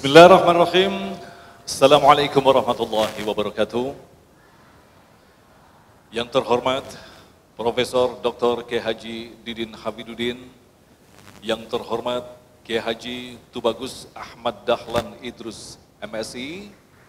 Bismillahirrahmanirrahim. Assalamualaikum warahmatullahi wabarakatuh. Yang terhormat Profesor Dr. Kiai Haji Didin Hamiduddin, yang terhormat Kiai Haji Tubagus Ahmad Dahlan Idrus MSI,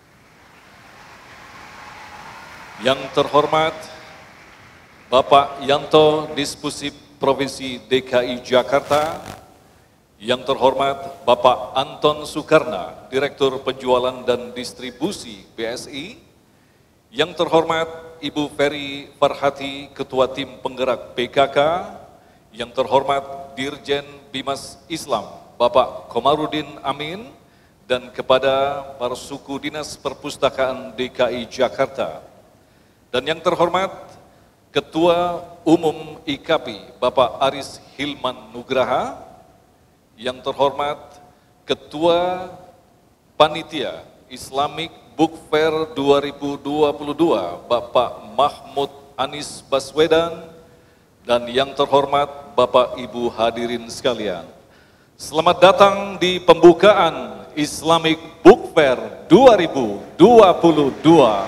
yang terhormat Bapak Yanto Dispusip Provinsi DKI Jakarta, yang terhormat Bapak Anton Soekarna, Direktur Penjualan dan Distribusi BSI, yang terhormat Ibu Ferry Farhati, Ketua Tim Penggerak PKK, yang terhormat Dirjen Bimas Islam, Bapak Komarudin Amin, dan kepada para suku Dinas Perpustakaan DKI Jakarta, dan yang terhormat Ketua Umum IKAPI, Bapak Aris Hilman Nugraha, yang terhormat Ketua Panitia Islamic Book Fair 2022, Bapak Mahmud Anis Baswedan, dan yang terhormat Bapak Ibu hadirin sekalian. Selamat datang di pembukaan Islamic Book Fair 2022.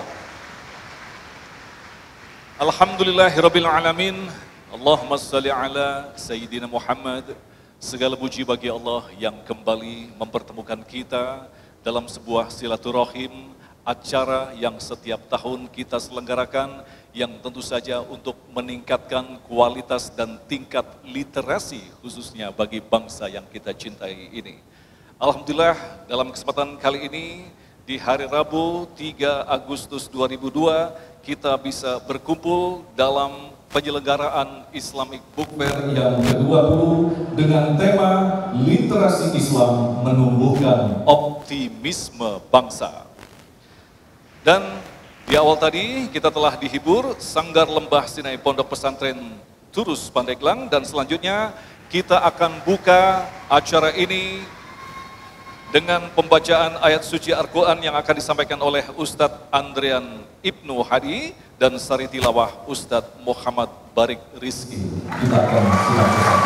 Alhamdulillahirabbil alamin. Allahumma shalli ala Sayyidina Muhammad. Segala puji bagi Allah yang kembali mempertemukan kita dalam sebuah silaturahim, acara yang setiap tahun kita selenggarakan, yang tentu saja untuk meningkatkan kualitas dan tingkat literasi khususnya bagi bangsa yang kita cintai ini. Alhamdulillah, dalam kesempatan kali ini di hari Rabu 3 Agustus 2002 kita bisa berkumpul dalam penyelenggaraan Islamic Book Fair yang ke-20 dengan tema Literasi Islam Menumbuhkan Optimisme Bangsa. Dan di awal tadi kita telah dihibur Sanggar Lembah Sinai Pondok Pesantren Turus Pandeglang, dan selanjutnya kita akan buka acara ini dengan pembacaan ayat suci Al-Quran yang akan disampaikan oleh Ustadz Andrian Ibnu Hadi dan sari tilawah Ustadz Muhammad Barik Rizki. Kita akan silakan.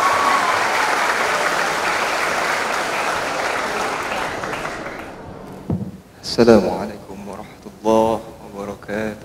Assalamualaikum warahmatullahi wabarakatuh.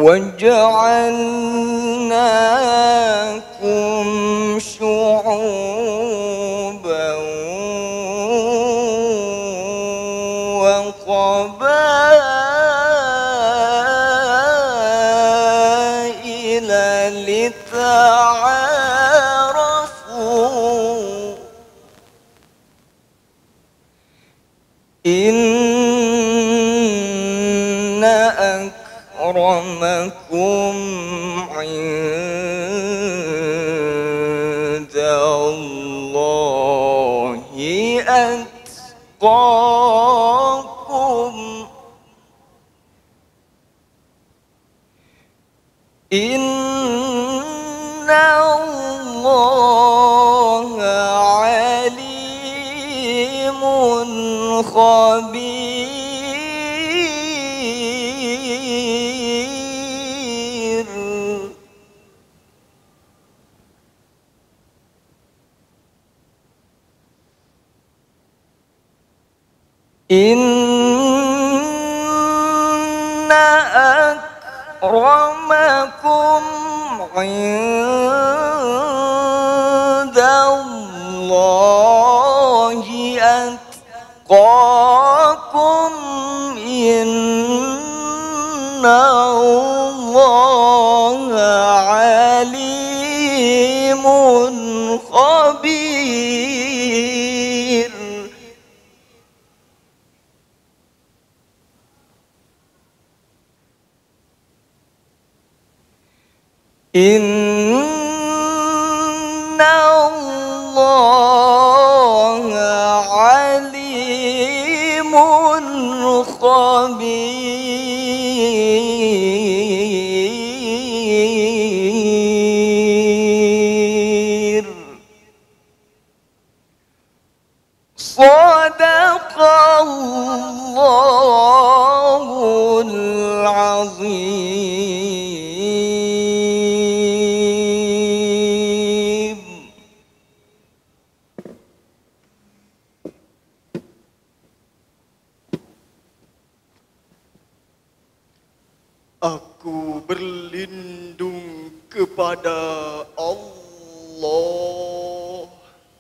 وجعلناكم شعوبا وقبائل لتعارفوا إن أكرمكم عند الله أتقاكم إن الله عليم خبير إن أكرمكم عند الله أتقاكم إن الله عليم خبير إن الله عليم خبير صدق الله العظيم. Aku berlindung kepada Allah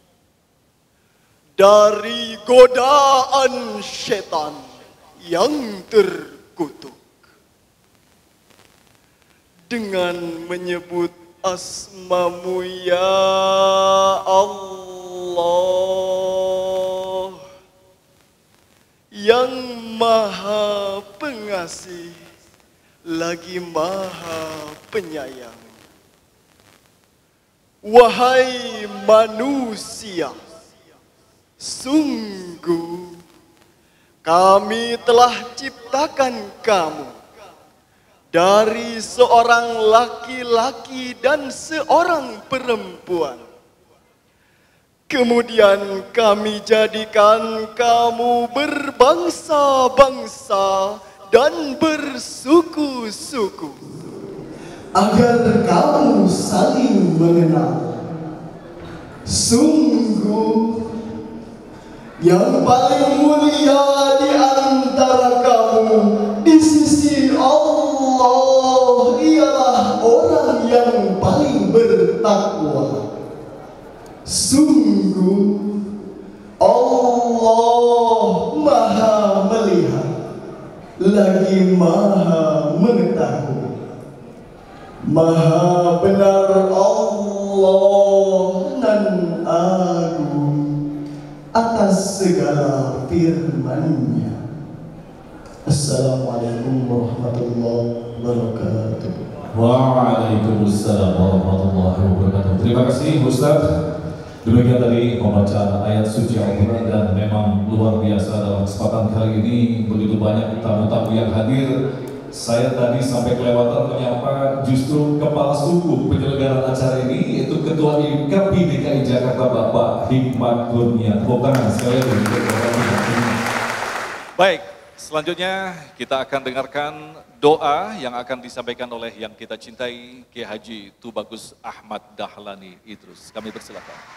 dari godaan syaitan yang terkutuk. Dengan menyebut asmamu ya Allah yang maha pengasih lagi maha penyayang. Wahai manusia, sungguh kami telah ciptakan kamu dari seorang laki-laki dan seorang perempuan. Kemudian kami jadikan kamu berbangsa-bangsa dan bersuku-suku agar kamu saling mengenal. Sungguh yang paling mulia di antara kamu di sisi Allah ialah orang yang paling bertakwa. Sungguh Allah Maha melihat lagi maha mengetahui. Maha benar Allah nan agung atas segala firman-Nya. Assalamualaikum warahmatullahi wabarakatuh. Waalaikumsalam warahmatullahi wabarakatuh. Terima kasih Ustaz. Demikian tadi pembacaan ayat suci Al-Quran, dan memang luar biasa dalam kesempatan kali ini begitu banyak tamu-tamu yang hadir. Saya tadi sampai kelewatan menyapa justru kepala suku penyelenggaraan acara ini, yaitu Ketua IKAPI DKI Jakarta Bapak Hikmat Kurnia. Tepuk tangan sekali lagi. Baik, selanjutnya kita akan dengarkan doa yang akan disampaikan oleh yang kita cintai Kiai Haji Tubagus Ahmad Dahlani Idrus. Kami persilakan.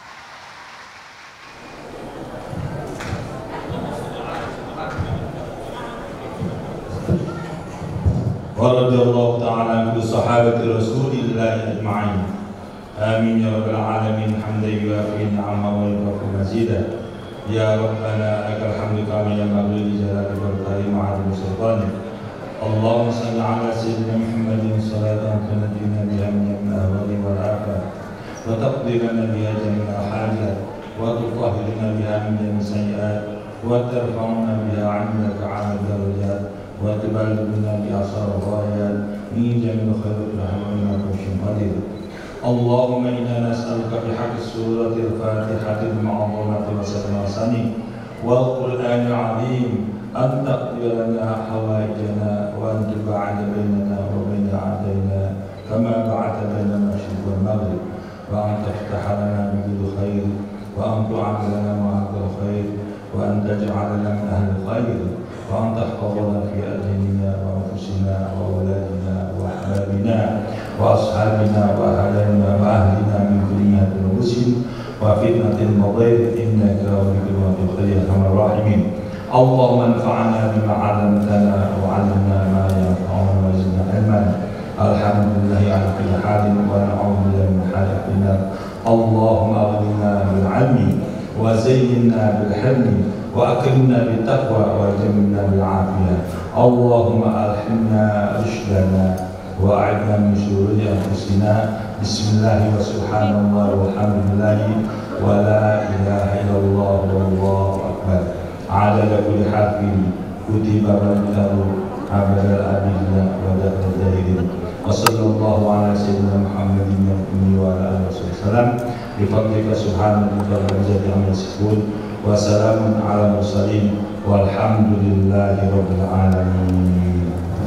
ورضي الله تعالى عن كل صحابة رسول الله أجمعين آمين يا رب العالمين حمدا يوافي نعمه ويكافئ مزيدا يا ربنا لك الحمد كما ينبغي لجلالك والكريم وعظيم سلطانك اللهم صل على سيدنا محمد صلاة تنجينا بها من الأهوال والآفات وتقضي لنا بها جميع الحاجات وتطهرنا بها من جميع السيئات وترفعنا بها عندك على الدرجات وتبلغنا بأصال الغايات من جميع الخيرات برحمتك وش قدير اللهم إنا نسألك بحق سورة الفاتحة المعظمة وسلم والقرآن العظيم أن تقضي لنا حوائجنا وأن تبعد بيننا وبين أعدائنا كما بعدت بين المشرق والمغرب وأن تفتح لنا بكل خير وأن تعد لنا معاد الخير وأن تجعلنا من أهل الخير وأن تحفظنا في أهلنا وأنفسنا وأولادنا وأحبابنا وأصحابنا وأهلنا وأهلنا من كل مهد وسن وفتنة المضير إنك بكلمة الخير أرحم الراحمين اللهم انفعنا بما علمتنا وعلمنا ما ينفعنا وزدنا علما الحمد لله على كل حال ونعوذ بالله من حال النار اللهم اغننا بالعلم وزينا بالحلم واكرمنا بالتقوى وجملنا بالعافيه اللهم الحمنا رشدنا واعذنا من شرور انفسنا بسم الله وسبحان الله والحمد لله ولا اله الا الله والله اكبر عدد كل حرف كتب مقداره عبد الأبيض وداء الزاهدين وصلى الله على سيدنا محمد الأمي وعلى آله وصحبه وسلم بفضلك سبحانك رب العزة عما يصفون وسلام على المرسلين والحمد لله رب العالمين.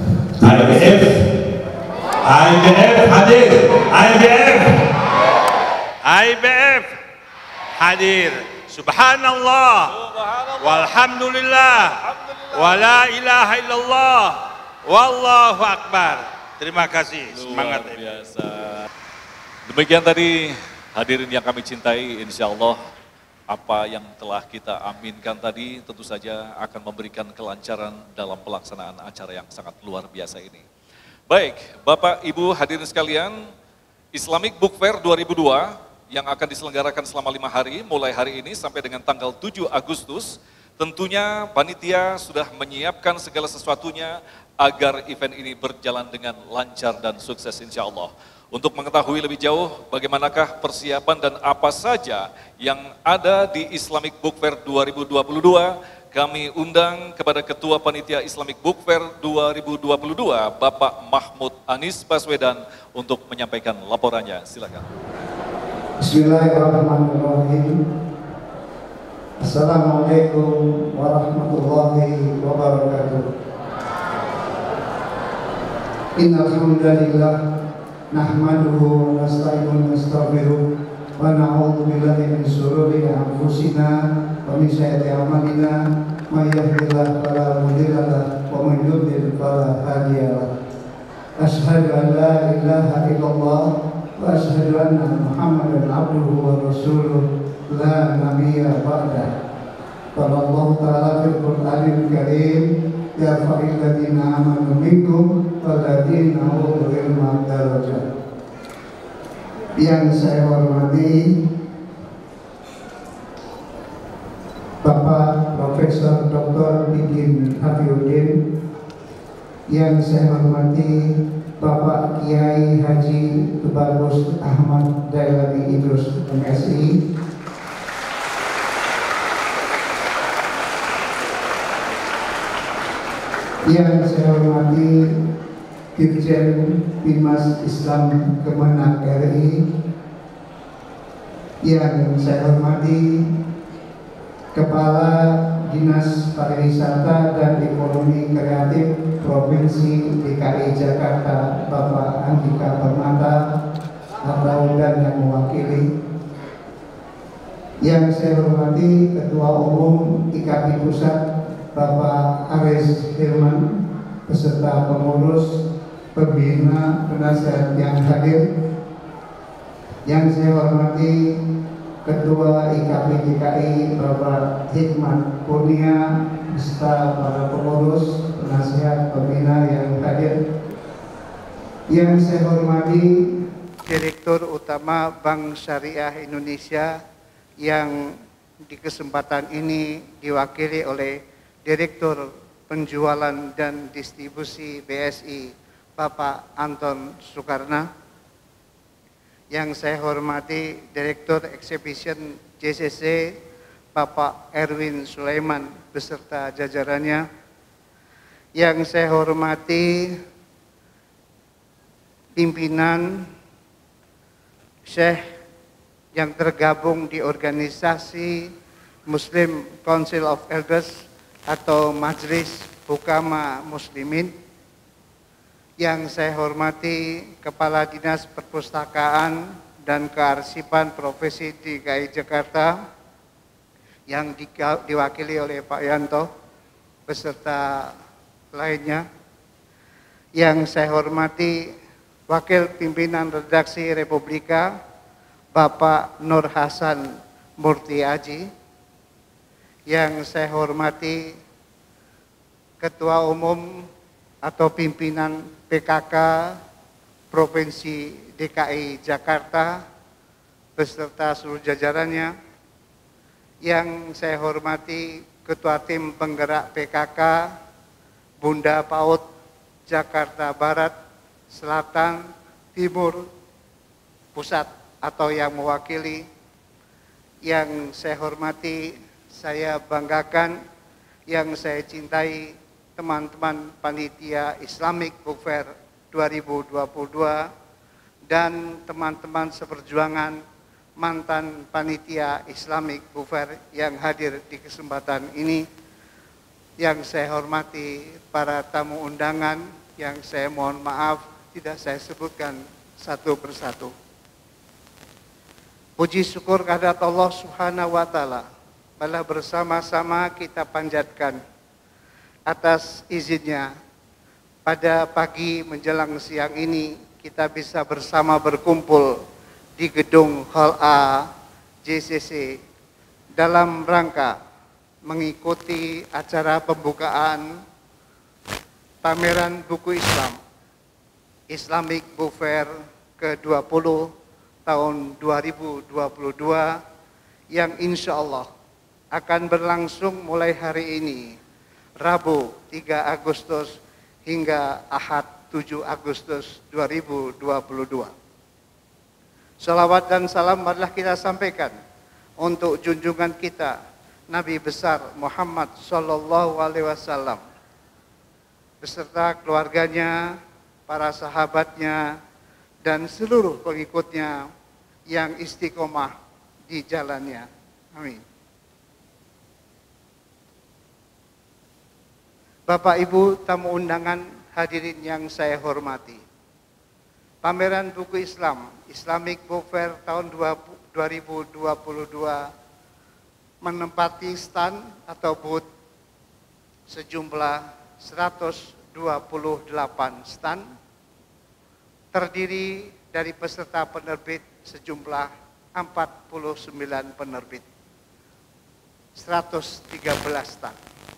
IBF hadir. IBF hadir. Subhanallah, walhamdulillah, wala ilaha illallah, wallahu akbar. Terima kasih, semangat. Luar biasa. Demikian tadi hadirin yang kami cintai, insya Allah apa yang telah kita aminkan tadi tentu saja akan memberikan kelancaran dalam pelaksanaan acara yang sangat luar biasa ini. Baik, Bapak Ibu hadirin sekalian, Islamic Book Fair 2002 yang akan diselenggarakan selama 5 hari, mulai hari ini sampai dengan tanggal 7 Agustus. Tentunya panitia sudah menyiapkan segala sesuatunya agar event ini berjalan dengan lancar dan sukses insya Allah. Untuk mengetahui lebih jauh bagaimanakah persiapan dan apa saja yang ada di Islamic Book Fair 2022, kami undang kepada Ketua Panitia Islamic Book Fair 2022, Bapak Mahmud Anies Baswedan untuk menyampaikan laporannya. Silakan. Bismillahirrahmanirrahim. Assalamualaikum warahmatullahi wabarakatuh. Innal hamdalillah nahmaduhu wa nasta'inuhu wa nastaghfiruh wa na'udzu billahi min shururi anfusina wa min sayyiati a'malina may yahdihillahu fala mudilla lahu wa may yudlil fala hadiya lahu. Asyhadu an la ilaha illallah wa asyhadu anna Muhammadan abduhu wa rasuluh la nabiyya ba'dah. Qala Allah ta'ala fil Qur'anil Karim yarfa'il ladzina amanu minkum walladzina utul ilma darajat. Yang saya hormati Bapak Profesor Dr. Didin Hafidhuddin, yang saya hormati Bapak Kiai Haji Tubagus Ahmad Dailami Idrus MSI, yang saya hormati Dirjen Bimas Islam Kemenak RI, yang saya hormati Kepala Dinas Pariwisata dan Ekonomi Kreatif Provinsi DKI Jakarta Bapak Andika Permata atau dan yang mewakili, yang saya hormati Ketua Umum IKAPI Pusat Bapak Aris Hilman beserta pengurus, pembina, penasihat yang hadir, yang saya hormati Ketua IKAPI DKI Bapak Hikmat Kurnia beserta para pengurus, penasihat, pembina yang hadir, Yang saya hormati Direktur Utama Bank Syariah Indonesia yang di kesempatan ini diwakili oleh Direktur Penjualan dan Distribusi BSI Bapak Anton Soekarno. Yang saya hormati Direktur Exhibition JCC Bapak Erwin Sulaiman beserta jajarannya. Yang saya hormati pimpinan Syekh yang tergabung di organisasi Muslim Council of Elders atau Majelis Hukama Muslimin. Yang saya hormati Kepala Dinas Perpustakaan dan Kearsipan Provinsi DKI Jakarta yang diwakili oleh Pak Yanto beserta lainnya. Yang saya hormati Wakil Pimpinan Redaksi Republika Bapak Nur Hasan Murti Aji. Yang saya hormati Ketua Umum atau Pimpinan PKK Provinsi DKI Jakarta beserta seluruh jajarannya. Yang saya hormati Ketua Tim Penggerak PKK Bunda PAUD Jakarta Barat, Selatan, Timur, Pusat atau yang mewakili. Yang saya hormati, saya banggakan, yang saya cintai teman-teman panitia Islamic Book Fair 2022 dan teman-teman seperjuangan mantan panitia Islamic Book Fair yang hadir di kesempatan ini. Yang saya hormati para tamu undangan yang saya mohon maaf tidak saya sebutkan satu persatu. Puji syukur kehadirat Allah Subhanahu wa Ta'ala. Malah bersama-sama kita panjatkan atas izinnya pada pagi menjelang siang ini kita bisa bersama berkumpul di gedung Hall A JCC dalam rangka mengikuti acara pembukaan pameran buku Islam Islamic Book Fair ke-20 tahun 2022 yang insya Allah akan berlangsung mulai hari ini Rabu 3 Agustus hingga Ahad 7 Agustus 2022. Salawat dan salam marilah kita sampaikan untuk junjungan kita Nabi besar Muhammad Sallallahu Alaihi Wasallam beserta keluarganya, para sahabatnya, dan seluruh pengikutnya yang istiqomah di jalannya. Amin. Bapak Ibu tamu undangan hadirin yang saya hormati. Pameran buku Islam, Islamic Book Fair tahun 2022 menempati stand atau booth sejumlah 128 stand, terdiri dari peserta penerbit sejumlah 49 penerbit, 113 stand.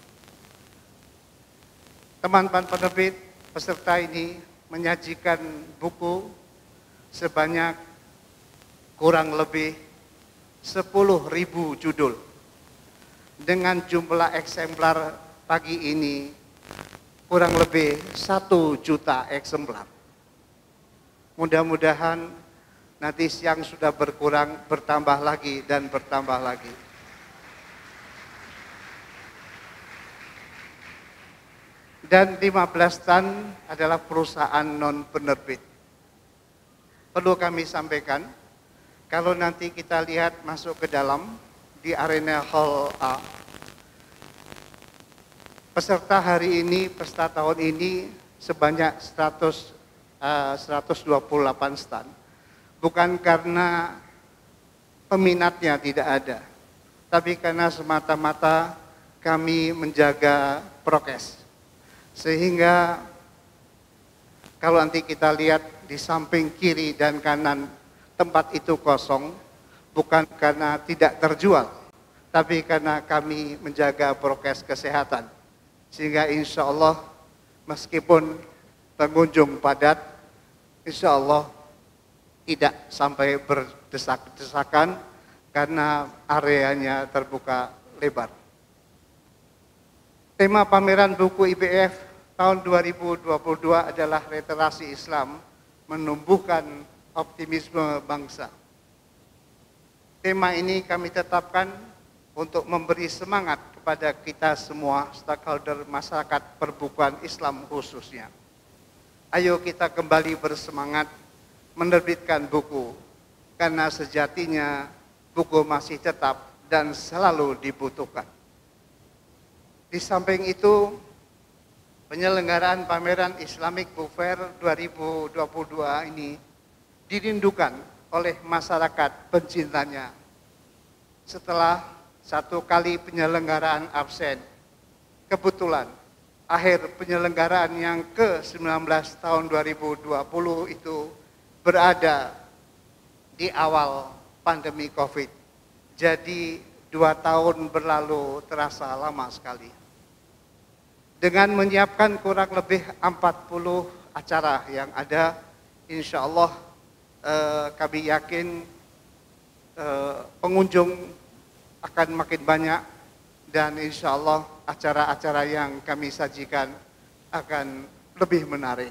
Teman-teman penerbit peserta ini menyajikan buku sebanyak kurang lebih 10.000 judul dengan jumlah eksemplar pagi ini kurang lebih 1 juta eksemplar. Mudah-mudahan nanti siang sudah berkurang, bertambah lagi dan bertambah lagi. Dan 15 stand adalah perusahaan non-penerbit. Perlu kami sampaikan, kalau nanti kita lihat masuk ke dalam di arena Hall A, peserta hari ini, peserta tahun ini sebanyak 128 stand. Bukan karena peminatnya tidak ada, tapi karena semata-mata kami menjaga prokes. Sehingga kalau nanti kita lihat di samping kiri dan kanan tempat itu kosong, bukan karena tidak terjual, tapi karena kami menjaga prokes kesehatan. Sehingga insya Allah meskipun pengunjung padat, insya Allah tidak sampai berdesak-desakan karena areanya terbuka lebar. Tema pameran buku IBF tahun 2022 adalah literasi Islam menumbuhkan optimisme bangsa. Tema ini kami tetapkan untuk memberi semangat kepada kita semua stakeholder masyarakat perbukuan Islam khususnya. Ayo kita kembali bersemangat menerbitkan buku, karena sejatinya buku masih tetap dan selalu dibutuhkan. Di samping itu, penyelenggaraan pameran Islamic Book Fair 2022 ini dirindukan oleh masyarakat pencintanya. Setelah satu kali penyelenggaraan absen, kebetulan akhir penyelenggaraan yang ke-19 tahun 2020 itu berada di awal pandemi COVID. Jadi 2 tahun berlalu terasa lama sekali. Dengan menyiapkan kurang lebih 40 acara yang ada, insya Allah kami yakin pengunjung akan makin banyak dan insya Allah acara-acara yang kami sajikan akan lebih menarik.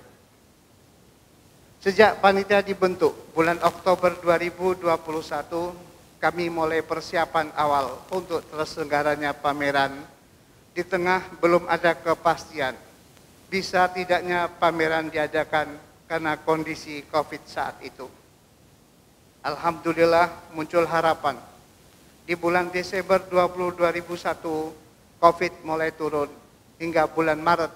Sejak panitia dibentuk bulan Oktober 2021, kami mulai persiapan awal untuk terselenggaranya pameran. Di tengah belum ada kepastian bisa tidaknya pameran diadakan karena kondisi COVID saat itu. Alhamdulillah muncul harapan. Di bulan Desember 2021, COVID mulai turun hingga bulan Maret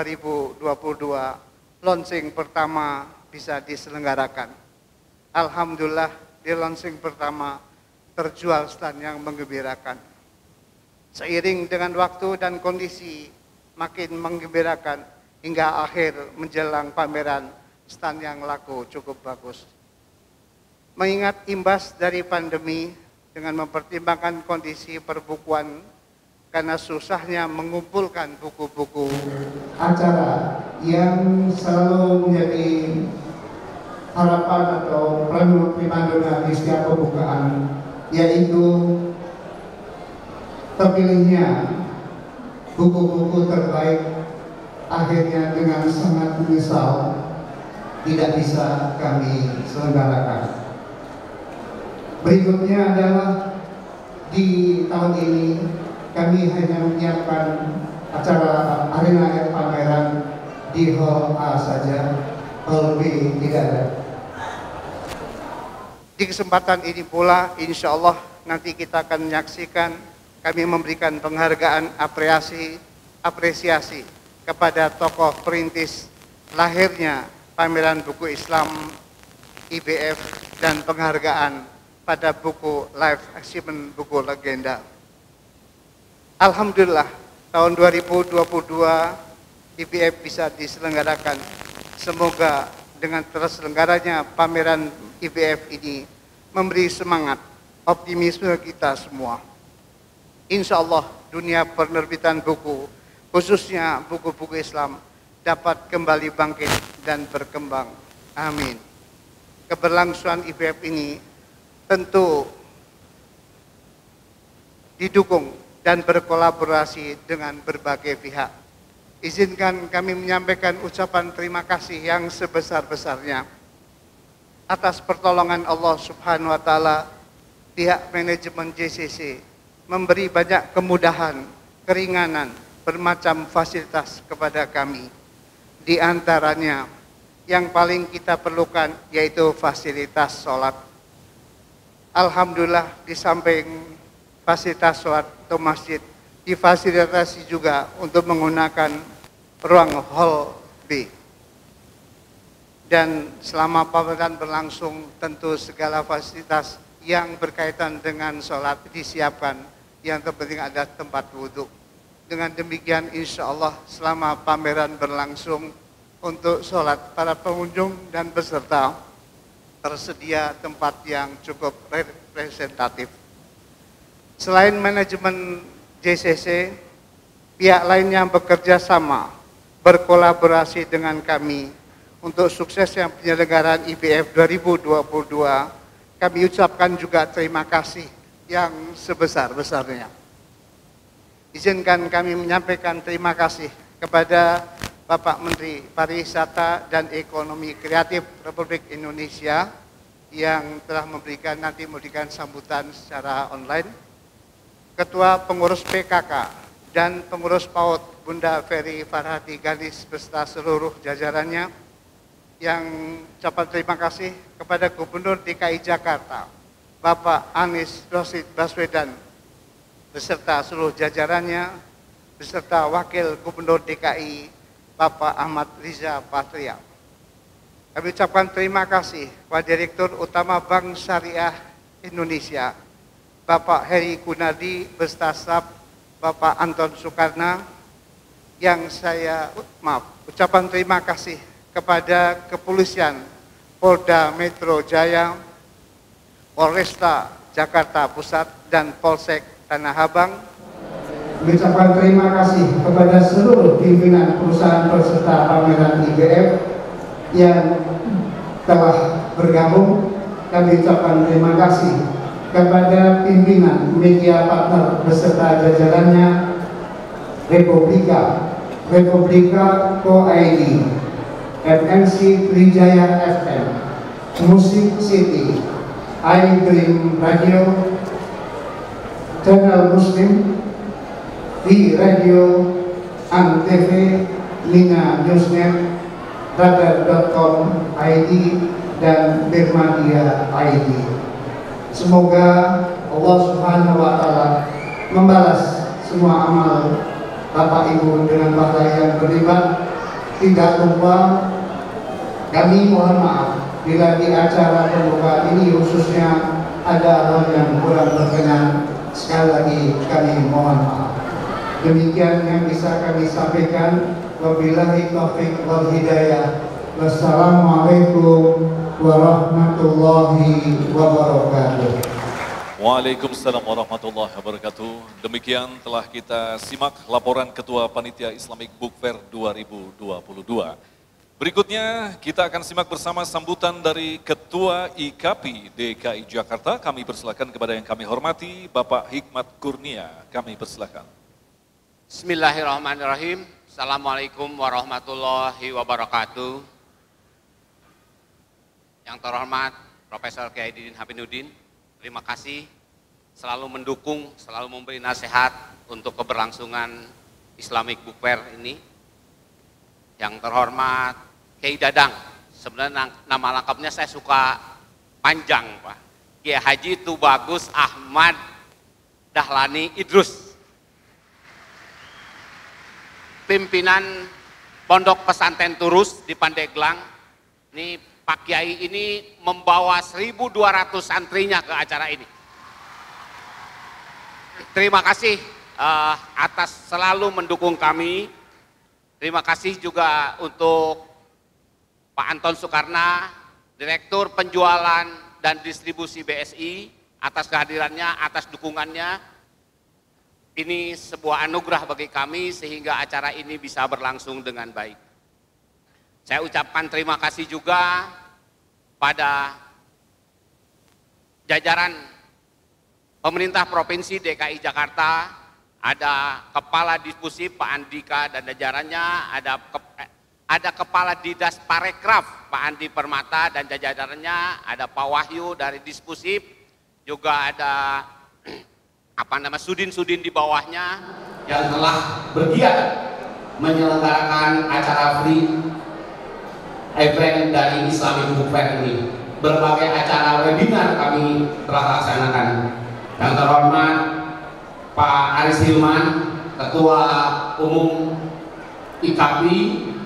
2022, launching pertama bisa diselenggarakan. Alhamdulillah di launching pertama terjual stand yang menggembirakan. Seiring dengan waktu dan kondisi makin menggembirakan hingga akhir menjelang pameran, stand yang laku cukup bagus. Mengingat imbas dari pandemi dengan mempertimbangkan kondisi perbukuan karena susahnya mengumpulkan buku-buku acara yang selalu menjadi harapan atau primadona di setiap pembukaan, yaitu terpilihnya buku-buku terbaik, akhirnya dengan sangat menyesal tidak bisa kami selenggarakan. Berikutnya adalah di tahun ini kami hanya menyiapkan acara arena air pameran di Hall A saja, Hall B tidak ada. Di kesempatan ini pula insya Allah nanti kita akan menyaksikan kami memberikan penghargaan apresiasi kepada tokoh perintis lahirnya pameran buku Islam IBF dan penghargaan pada buku Live Achievement buku legenda. Alhamdulillah tahun 2022 IBF bisa diselenggarakan. Semoga dengan terselenggaranya pameran IBF ini memberi semangat, optimisme kita semua. Insya Allah dunia penerbitan buku, khususnya buku-buku Islam, dapat kembali bangkit dan berkembang. Amin. Keberlangsungan IBF ini tentu didukung dan berkolaborasi dengan berbagai pihak. Izinkan kami menyampaikan ucapan terima kasih yang sebesar-besarnya atas pertolongan Allah Subhanahu wa Ta'ala. Pihak manajemen JCC memberi banyak kemudahan, keringanan, bermacam fasilitas kepada kami. Di antaranya yang paling kita perlukan yaitu fasilitas sholat. Alhamdulillah di samping fasilitas sholat atau masjid, difasilitasi juga untuk menggunakan ruang Hall B. Dan selama pameran berlangsung tentu segala fasilitas yang berkaitan dengan sholat disiapkan. Yang terpenting ada tempat wudhu. Dengan demikian insya Allah selama pameran berlangsung untuk sholat para pengunjung dan peserta tersedia tempat yang cukup representatif. Selain manajemen JCC, pihak lain yang bekerja sama berkolaborasi dengan kami untuk suksesnya penyelenggaraan IBF 2022, kami ucapkan juga terima kasih yang sebesar-besarnya. Izinkan kami menyampaikan terima kasih kepada Bapak Menteri Pariwisata dan Ekonomi Kreatif Republik Indonesia yang telah memberikan sambutan secara online, Ketua Pengurus PKK dan Pengurus PAUD Bunda Ferry Farhati Galis beserta seluruh jajarannya, yang ucapan terima kasih kepada Gubernur DKI Jakarta Bapak Anies Rashid Baswedan beserta seluruh jajarannya, beserta Wakil Gubernur DKI Bapak Ahmad Riza Patria. Kami ucapkan terima kasih kepada Direktur Utama Bank Syariah Indonesia, Bapak Heri Gunardi beserta staf Bapak Anton Soekarno, yang ucapan terima kasih kepada Kepolisian Polda Metro Jaya, Polresta Jakarta Pusat, dan Polsek Tanah Abang. Mengucapkan terima kasih kepada seluruh pimpinan perusahaan peserta pameran IBF yang telah bergabung. Kami ucapkan terima kasih kepada pimpinan media partner beserta jajarannya, Republika Co.id, FMC Trijaya FM, Musik City, iDream Radio, Channel Muslim, di Radio Antv, Lina Newsnet, Radar.com ID, dan Birmadia ID. Semoga Allah Subhanahu wa Ta'ala membalas semua amal Bapak Ibu dengan pahala yang berlipat. Tidak lupa kami mohon maaf bila di acara pembuka ini khususnya ada hal yang kurang berkenan. Sekali lagi kami mohon maaf. Demikian yang bisa kami sampaikan. Wabillahi taufiq wal hidayah. Wassalamualaikum warahmatullahi wabarakatuh. Waalaikumsalam warahmatullahi wabarakatuh. Demikian telah kita simak laporan Ketua Panitia Islamic Book Fair 2022. Berikutnya kita akan simak bersama sambutan dari Ketua IKAPI DKI Jakarta. Kami persilakan kepada yang kami hormati Bapak Hikmat Kurnia. Kami persilakan. Bismillahirrahmanirrahim. Assalamualaikum warahmatullahi wabarakatuh. Yang terhormat Profesor Kiai Didin Habinuddin, terima kasih selalu mendukung, selalu memberi nasihat untuk keberlangsungan Islamic Book Fair ini. Yang terhormat Kiai Dadang, sebenarnya nama lengkapnya saya suka panjang Pak, Kiai Haji Tubagus Ahmad Dahlani Idrus, pimpinan Pondok Pesantren Turus di Pandeglang. Ini Pak Kiai ini membawa 1.200 santrinya ke acara ini. Terima kasih atas selalu mendukung kami. Terima kasih juga untuk Pak Anton Soekarno, Direktur Penjualan dan Distribusi BSI, atas kehadirannya, atas dukungannya. Ini sebuah anugerah bagi kami sehingga acara ini bisa berlangsung dengan baik. Saya ucapkan terima kasih juga pada jajaran pemerintah Provinsi DKI Jakarta, ada Kepala Disposif Pak Andika dan jajarannya, ada Kepala Dinas Parekraf Pak Andi Permata dan jajarannya, ada Pak Wahyu dari Disposif, juga ada sudin-sudin di bawahnya yang telah bergiat menyelenggarakan acara free event dari Islamic Book Fair ini. Berbagai acara webinar kami telah laksanakan. Yang terhormat Pak Aris Hilman, Ketua Umum IKAPI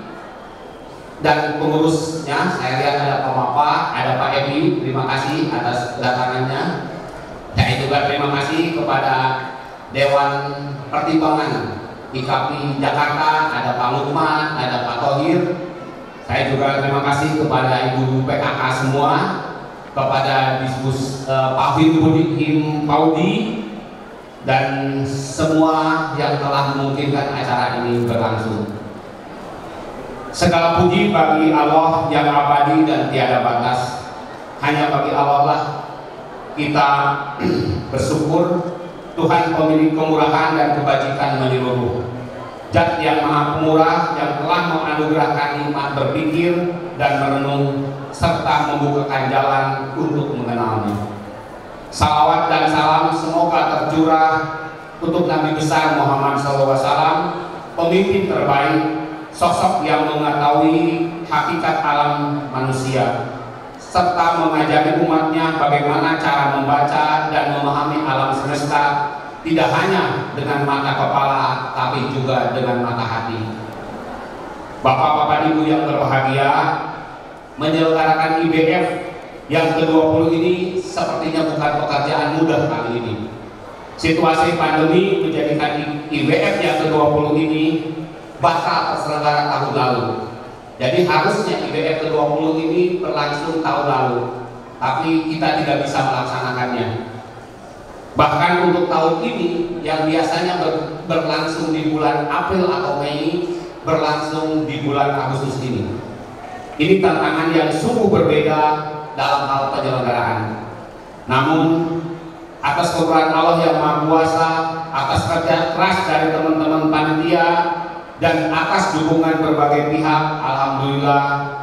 dan pengurusnya, saya lihat ada Pak Mapa, ada Pak Emi, terima kasih atas kedatangannya. Saya juga terima kasih kepada Dewan Pertimbangan IKAPI Jakarta, ada Pak Lukman, ada Pak Tohir. Saya juga terima kasih kepada Ibu PKK semua, kepada Pak Him Paudi, dan semua yang telah memungkinkan acara ini berlangsung. Segala puji bagi Allah yang abadi dan tiada batas. Hanya bagi Allah lah kita bersyukur. Tuhan pemilik kemurahan dan kebajikan menyeluruh, Zat yang maha pemurah yang telah menganugerahkan nikmat berpikir dan merenung serta membukakan jalan untuk mengenalnya. Salawat dan salam semoga tercurah untuk Nabi besar Muhammad SAW, pemimpin terbaik, sosok yang mengetahui hakikat alam manusia serta mengajari umatnya bagaimana cara membaca dan memahami alam semesta, tidak hanya dengan mata kepala tapi juga dengan mata hati. Bapak-bapak ibu yang berbahagia, menyelenggarakan IBF yang ke-20 ini sepertinya bukan pekerjaan mudah kali ini. Situasi pandemi menjadikan IBF yang ke-20 ini batal terselenggara tahun lalu. Jadi harusnya IBF ke-20 ini berlangsung tahun lalu, tapi kita tidak bisa melaksanakannya. Bahkan untuk tahun ini yang biasanya berlangsung di bulan April atau Mei, berlangsung di bulan Agustus ini. Ini tantangan yang sungguh berbeda dalam hal penyelenggaraan. Namun atas kekuatan Allah yang Maha Kuasa, atas kerja keras dari teman-teman panitia, dan atas dukungan berbagai pihak, alhamdulillah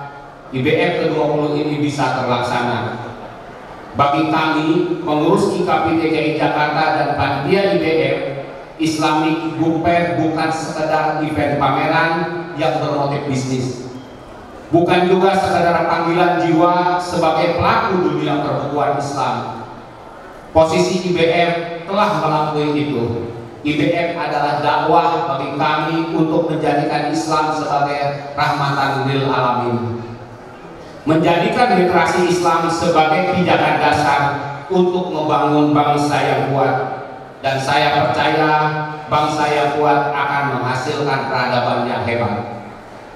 IBF ke-20 ini bisa terlaksana. Bagi kami, pengurus IKP DKI Jakarta dan panitia IBF, Islamic Book Fair bukan sekedar event pameran yang bermotif bisnis, bukan juga sekedar panggilan jiwa sebagai pelaku dunia perbukuan Islam. Posisi IBF telah melampaui itu. IBF adalah dakwah bagi kami untuk menjadikan Islam sebagai rahmatan lil alamin, menjadikan literasi Islam sebagai pijakan dasar untuk membangun bangsa yang kuat. Dan saya percaya bangsa yang kuat akan menghasilkan peradaban yang hebat.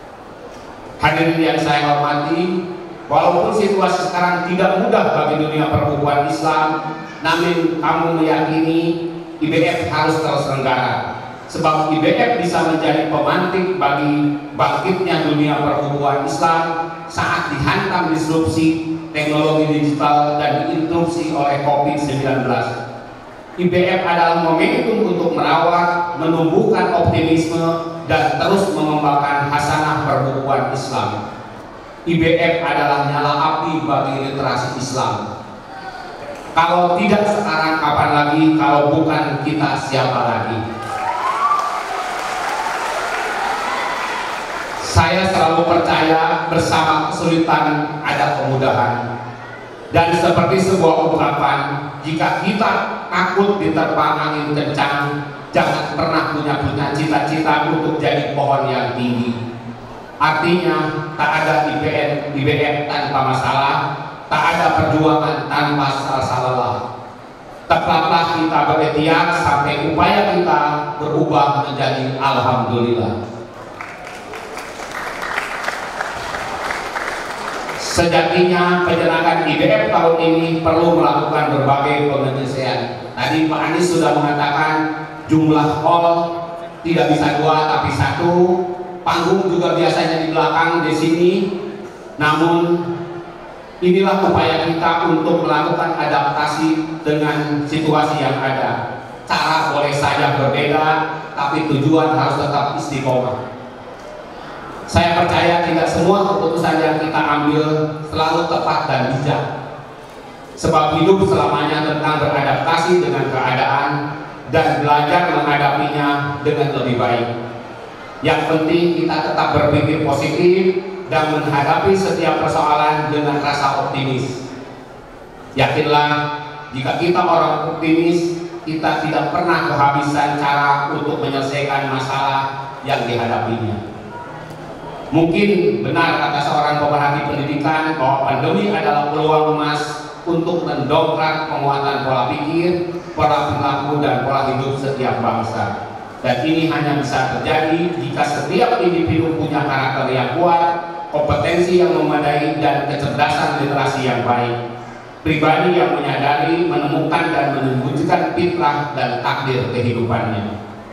Hadirin yang saya hormati, walaupun situasi sekarang tidak mudah bagi dunia perbukuan Islam, namun kamu meyakini IBF harus terselenggara, sebab IBF bisa menjadi pemantik bagi bangkitnya dunia perbukuan Islam saat dihantam disrupsi teknologi digital dan diinterupsi oleh COVID-19. IBF adalah momentum untuk merawat, menumbuhkan optimisme, dan terus mengembangkan hasanah perbukuan Islam. IBF adalah nyala api bagi literasi Islam. Kalau tidak sekarang, kapan lagi? Kalau bukan kita, siapa lagi? Saya selalu percaya bersama kesulitan ada kemudahan. Dan seperti sebuah ungkapan, jika kita takut diterpa angin kencang, jangan pernah punya cita-cita untuk jadi pohon yang tinggi. Artinya, tak ada IBF tanpa masalah, tak ada perjuangan tanpa rasa lelah. Tetaplah kita berikhtiar sampai upaya kita berubah menjadi alhamdulillah. Sejatinya penyelenggaraan IBF tahun ini perlu melakukan berbagai penyesuaian. Tadi Pak Anies sudah mengatakan jumlah hall tidak bisa 2 tapi 1. Panggung juga biasanya di belakang di sini. Namun inilah upaya kita untuk melakukan adaptasi dengan situasi yang ada. Cara boleh saja berbeda, tapi tujuan harus tetap istiqomah. Saya percaya tidak semua keputusan yang kita ambil selalu tepat dan bijak. Sebab hidup selamanya tentang beradaptasi dengan keadaan dan belajar menghadapinya dengan lebih baik. Yang penting kita tetap berpikir positif dan menghadapi setiap persoalan dengan rasa optimis. Yakinlah, jika kita orang optimis, kita tidak pernah kehabisan cara untuk menyelesaikan masalah yang dihadapinya. Mungkin benar kata seorang pemerhati pendidikan bahwa pandemi adalah peluang emas untuk mendongkrak penguatan pola pikir, pola perilaku, dan pola hidup setiap bangsa. Dan ini hanya bisa terjadi jika setiap individu punya karakter yang kuat, kompetensi yang memadai, dan kecerdasan literasi yang baik. Pribadi yang menyadari, menemukan, dan menunjukkan fitrah dan takdir kehidupannya.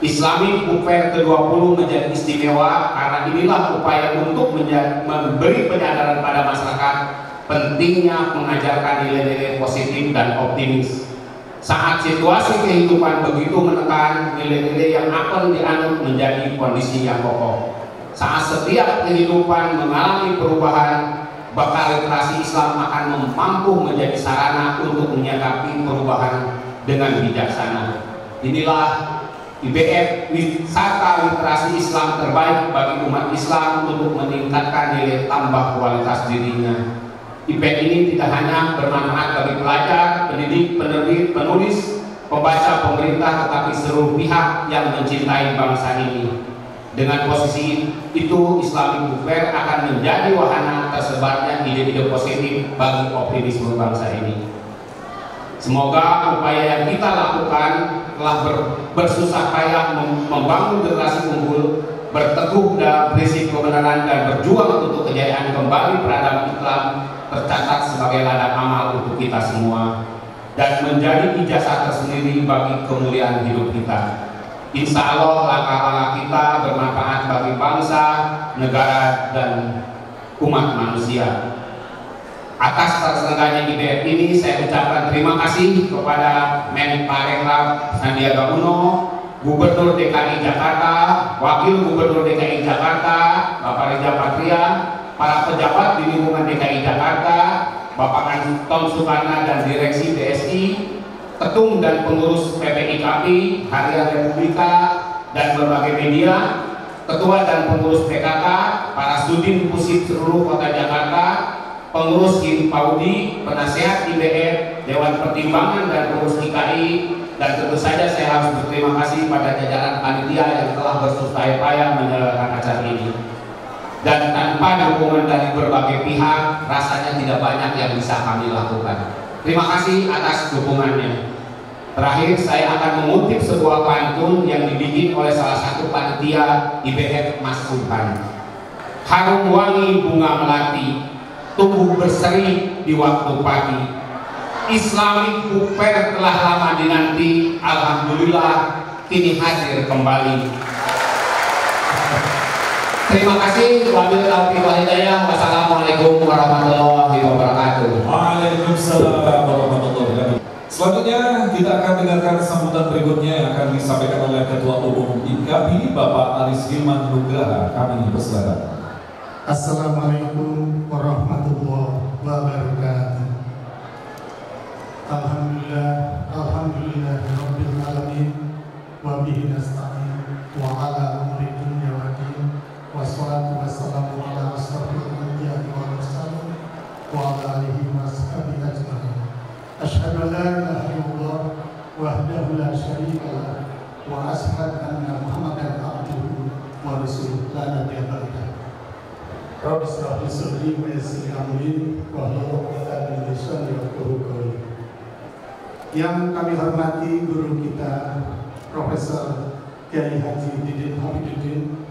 Islamic Book Fair ke-20 menjadi istimewa karena inilah upaya untuk memberi penyadaran pada masyarakat pentingnya mengajarkan nilai-nilai positif dan optimis. Saat situasi kehidupan begitu menekan, nilai-nilai yang akan dianut menjadi kondisi yang pokok. Saat setiap kehidupan mengalami perubahan, bekal literasi Islam akan mampu menjadi sarana untuk menyikapi perubahan dengan bijaksana. Inilah IBF, wisata literasi Islam terbaik bagi umat Islam untuk meningkatkan nilai tambah kualitas dirinya. Event ini tidak hanya bermanfaat bagi pelajar, pendidik, penerbit, penulis, pembaca, pemerintah, tetapi seluruh pihak yang mencintai bangsa ini. Dengan posisi itu, Islamic Book Fair akan menjadi wahana tersebarnya ide-ide positif bagi optimisme bangsa ini. Semoga upaya yang kita lakukan telah bersusah payah membangun generasi unggul, berteguh dalam prinsip kebenaran dan berjuang untuk kejayaan kembali peradaban Islam tercatat sebagai ladang amal untuk kita semua dan menjadi ijazah tersendiri bagi kemuliaan hidup kita. Insya Allah langkah-langkah kita bermanfaat bagi bangsa, negara, dan umat manusia. Atas terselenggaranya IBF ini saya ucapkan terima kasih kepada Menparekraf Sandiaga Uno, Gubernur DKI Jakarta, Wakil Gubernur DKI Jakarta, Bapak Riza Patria, para pejabat di lingkungan DKI Jakarta, Bapak Anton Sukarna dan Direksi BSI, Ketum dan Pengurus PPIKP, Harian Republika, dan berbagai media, Ketua dan Pengurus PKK, para Sudin Pusat seluruh Kota Jakarta, Pengurus Paudi, Penasehat IBF, Dewan Pertimbangan dan Pengurus IKI, dan tentu saja saya harus berterima kasih pada jajaran panitia yang telah bersusah payah menyelenggarakan acara ini. Dan tanpa dukungan dari berbagai pihak, rasanya tidak banyak yang bisa kami lakukan. Terima kasih atas dukungannya. Terakhir, saya akan mengutip sebuah pantun yang dibikin oleh salah satu panitia IBF, Mas Subhan. Harum wangi bunga melati, tumbuh berseri di waktu pagi. Islamic Book Fair telah lama dinanti, alhamdulillah kini hadir kembali. Terima kasih. Wabillahi taufiq wal hidayah. Wassalamualaikum warahmatullahi wabarakatuh. Waalaikumsalam warahmatullahi wabarakatuh. Selanjutnya kita akan dengarkan sambutan berikutnya yang akan disampaikan oleh Ketua Umum IKAPI Bapak Aris Hilman Nugraha. Kami persilakan. Assalamualaikum warahmatullahi wabarakatuh. Alhamdulillah rabbil alamin wa bihi nasta'in wa ala umuri dunya wa din wassalatu wassalamu ala asrofil anbiya'i wal mursalin wa ala alihi wa sahbihi ajma'in. Asyhadu an la ilaha illallah wahdahu la syarika lah wa asyhadu anna Muhammadan abduhu wa rasuluhu la nabiyya ba'dahu. Rabbi shrah li sadri wa yassir li amri wahlul 'uqdatam min lisani yafqahu qawli. Yang kami hormati guru kita Profesor Kiai Haji Didin Habibuddin,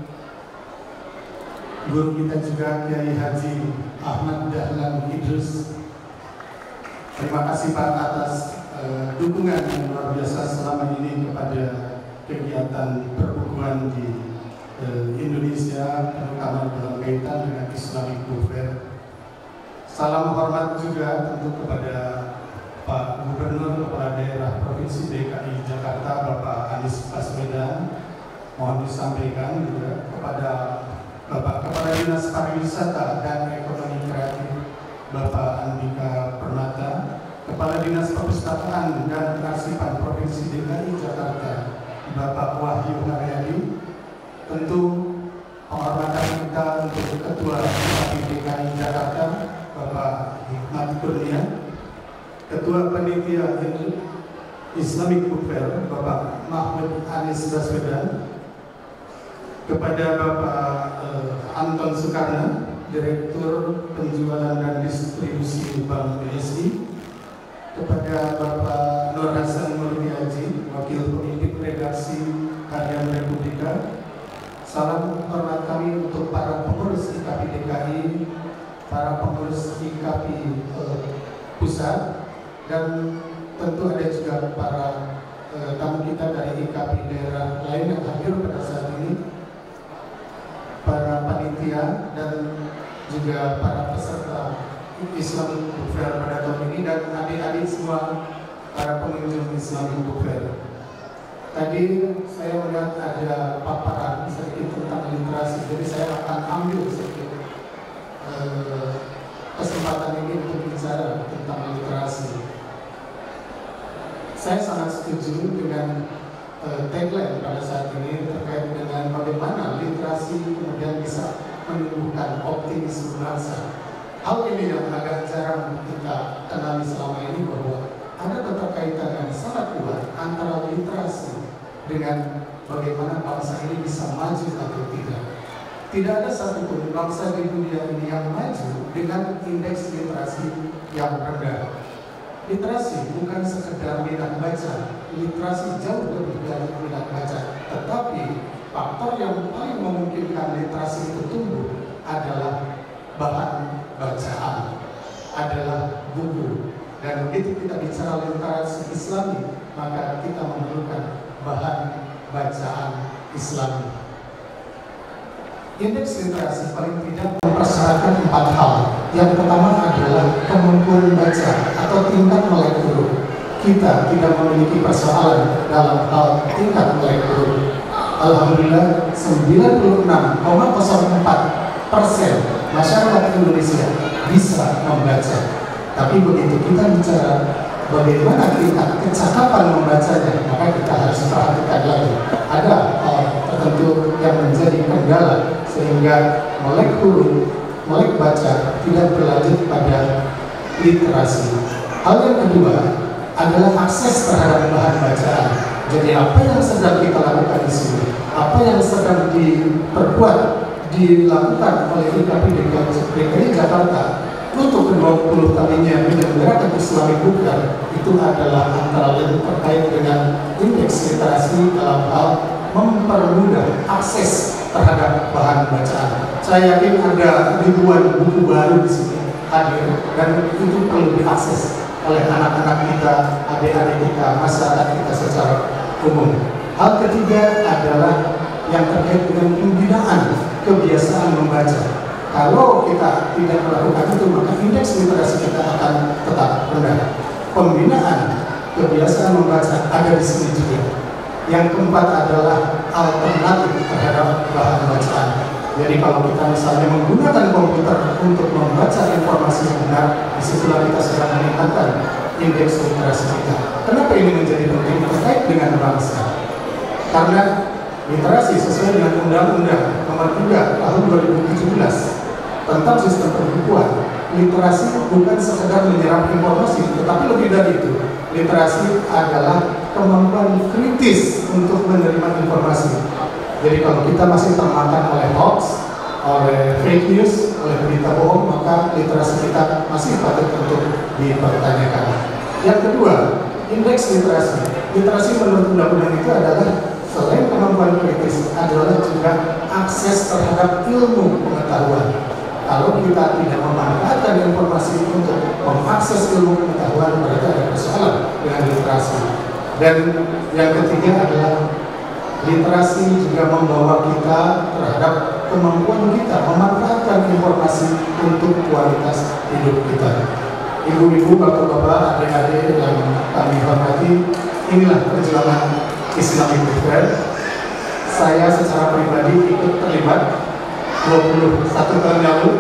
guru kita juga Kiai Haji Ahmad Dahlan Idrus. Terima kasih Pak atas dukungan yang luar biasa selama ini kepada kegiatan perbukuan di Indonesia, terutama dalam kaitan dengan Islamic Book Fair. Salam hormat juga tentu kepada Pak Gubernur Kepala Daerah Provinsi DKI Jakarta Bapak Anies Baswedan. Mohon disampaikan juga kepada Bapak Kepala Dinas Pariwisata dan Ekonomi Kreatif Bapak Andika Permata, Kepala Dinas Perpustakaan dan Kearsipan Provinsi DKI Jakarta Bapak Wahyu Haryadi. Tentu penghormatan kita untuk Ketua DKI Jakarta Bapak Hikmat Kurnia, Ketua Panitia Islamic Book Fair Bapak Mahmud Anies Baswedan, kepada Bapak Anton Sukarna, Direktur Penjualan dan Distribusi Bank BSI, kepada Bapak Nur Hasan Murniaji, Wakil Pemimpin Redaksi Harian Republika. Salam hormat kami untuk para pengurus IKAPI DKI, para pengurus IKAPI pusat, dan tentu ada juga para tamu kita dari IKAPI daerah lain yang juga para peserta Islamic Book Fair pada tahun ini, dan adik-adik semua para pengunjung Islamic Book Fair. Tadi saya melihat ada paparan sedikit tentang literasi, jadi saya akan ambil sedikit kesempatan ini untuk bicara tentang literasi. Saya sangat setuju dengan tagline pada saat ini terkait dengan bagaimana literasi kemudian bisa menumbuhkan optimisme bangsa. Hal ini yang agak jarang kita kenali selama ini, bahwa ada keterkaitan yang sangat kuat antara literasi dengan bagaimana bangsa ini bisa maju atau tidak. Tidak ada satupun bangsa di dunia ini yang maju dengan indeks literasi yang rendah. Literasi bukan sekedar minat baca, literasi jauh lebih dari minat baca. Tetapi faktor yang paling memungkinkan literasi itu tumbuh adalah bahan bacaan, adalah buku. Dan begitu kita bicara literasi Islami, maka kita memerlukan bahan bacaan Islami. Indeks literasi paling tidak mempersyaratkan 4 hal. Yang pertama adalah kemampuan baca atau tingkat melek huruf. Kita tidak memiliki persoalan dalam hal tingkat melek huruf. Alhamdulillah 96,04% masyarakat Indonesia bisa membaca. Tapi begitu kita bicara bagaimana tingkat kecakapan membacanya, maka kita harus perhatikan lagi. Ada hal tertentu yang menjadi kendala sehingga melek huruf, melek baca tidak berlanjut pada literasi. Hal yang kedua adalah akses terhadap bahan bacaan. Jadi apa yang sedang kita lakukan di sini, apa yang sedang diperbuat, dilakukan oleh DKI Jakarta untuk ke-20 kalinya menyelenggarakan Islamic Book Fair, itu adalah antara lain terkait dengan indeks literasi dalam hal mempermudah akses terhadap bahan bacaan. Saya yakin ada ribuan buku baru di sini hadir, dan itu perlu diakses oleh anak-anak kita, adik-adik kita, masyarakat kita secara umum. Hal ketiga adalah yang terkait dengan pembinaan kebiasaan membaca. Kalau kita tidak melakukan itu, maka indeks literasi kita akan tetap rendah. Pembinaan kebiasaan membaca ada di sini juga. Yang keempat adalah alternatif terhadap bahan bacaan. Jadi kalau kita misalnya menggunakan komputer untuk membaca informasi yang benar, disitulah kita sedang meningkatkan indeks literasi kita. Kenapa ini menjadi penting terkait dengan bangsa? Karena literasi sesuai dengan Undang-Undang Nomor 3 Tahun 2017 tentang sistem pembukuan, literasi bukan sekedar menyerap informasi, tetapi lebih dari itu. Literasi adalah kemampuan kritis untuk menerima informasi. Jadi kalau kita masih termakan oleh hoax, oleh fake news, oleh berita bohong, maka literasi kita masih patut untuk dipertanyakan. Yang kedua, indeks literasi. Literasi menurut undang-undang itu adalah selain kemampuan kritis, adalah juga akses terhadap ilmu pengetahuan. Kalau kita tidak memanfaatkan informasi untuk mengakses ilmu pengetahuan, berarti ada persoalan dengan literasi. Dan yang ketiga adalah literasi juga membawa kita terhadap kemampuan kita memanfaatkan informasi untuk kualitas hidup kita. Ibu-ibu, bapak-bapak, adik-adik yang kami hormati, inilah perjuangan Islamic Book Fair. Saya secara pribadi ikut terlibat 21 tahun lalu.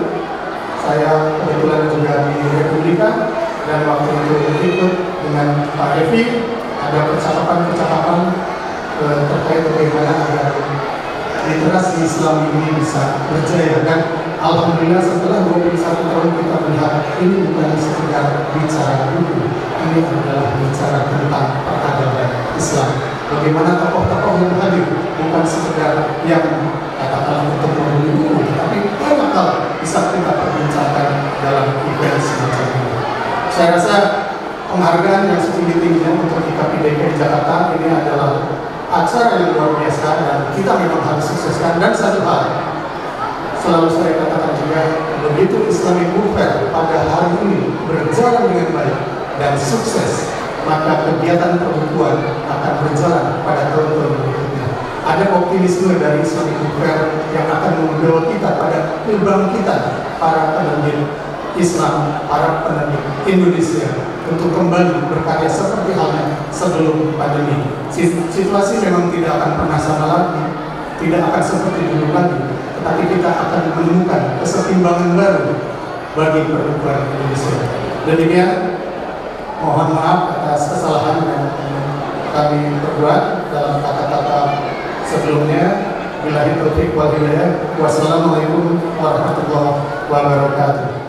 Saya kebetulan juga di Republika, dan waktu itu ikut dengan Pak Devi, ada percakapan-percakapan terkait bagaimana agar literasi Islam ini bisa berjaya. Dan alhamdulillah setelah 21 tahun kita melihat ini bukan sekedar bicara buku, ini adalah bicara tentang peradaban Islam. Bagaimana tokoh-tokoh yang hadir bukan sekedar yang katakanlah untuk membeli buku, tapi banyak hal bisa kita perbincangkan dalam event semacam ini. Saya rasa penghargaan yang setinggi-tingginya untuk IKP DKI Jakarta ini adalah acara yang luar biasa, dan kita memang harus sukseskan. Dan satu hal selalu saya katakan juga, begitu Islamic Book Fair pada hari ini berjalan dengan baik dan sukses, maka kegiatan perbukuan akan berjalan pada tahun-tahun berikutnya. Ada optimisme dari Islamic Book Fair yang akan membawa kita pada kebangkitan para penerbit Islam, para penerbit Indonesia untuk kembali berkarya seperti halnya sebelum pandemi. Situasi memang tidak akan pernah sama lagi, tidak akan seperti dulu lagi, tetapi kita akan menemukan kesetimbangan baru bagi pertukaran Indonesia. Demikian, mohon maaf atas kesalahan yang kami perbuat dalam kata-kata sebelumnya. Billahi taufiq wal hidayah. Wassalamualaikum warahmatullahi wabarakatuh.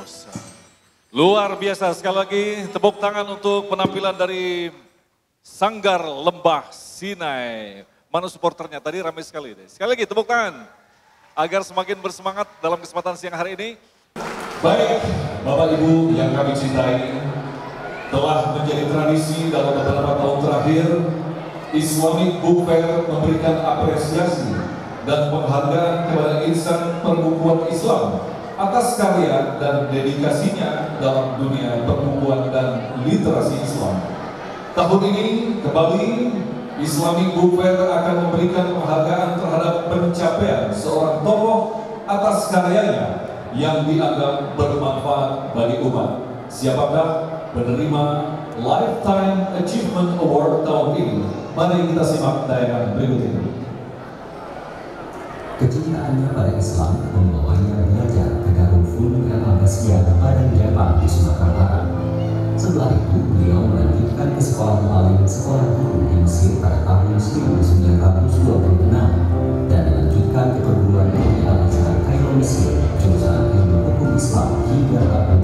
dosa. Luar biasa, sekali lagi tepuk tangan untuk penampilan dari Sanggar Lembah Sinai. Mana supporternya? Tadi ramai sekali deh. Sekali lagi tepuk tangan agar semakin bersemangat dalam kesempatan siang hari ini. Baik, Bapak Ibu yang kami cintai, telah menjadi tradisi dalam beberapa tahun terakhir, Islamic Book Fair memberikan apresiasi dan penghargaan kepada insan perbukuan Islam atas karya dan dedikasinya dalam dunia perbukuan dan literasi Islam. Tahun ini kembali Islamic Book Fair akan memberikan penghargaan terhadap pencapaian seorang tokoh atas karyanya yang dianggap bermanfaat bagi umat. Siapakah penerima Lifetime Achievement Award tahun ini? Mari kita simak tayangan berikut ini. Kecintaannya pada Islam membawanya belajar ke Darul Funun Al-Abbasiyah pada Jepang di Sumatera Barat. Setelah itu, beliau melanjutkan ke sekolah mu'alim sekolah guru di Mesir pada tahun 1926 dan melanjutkan ke perguruan tinggi Al-Azhar Kairo Mesir, jurusan ilmu hukum Islam hingga tahun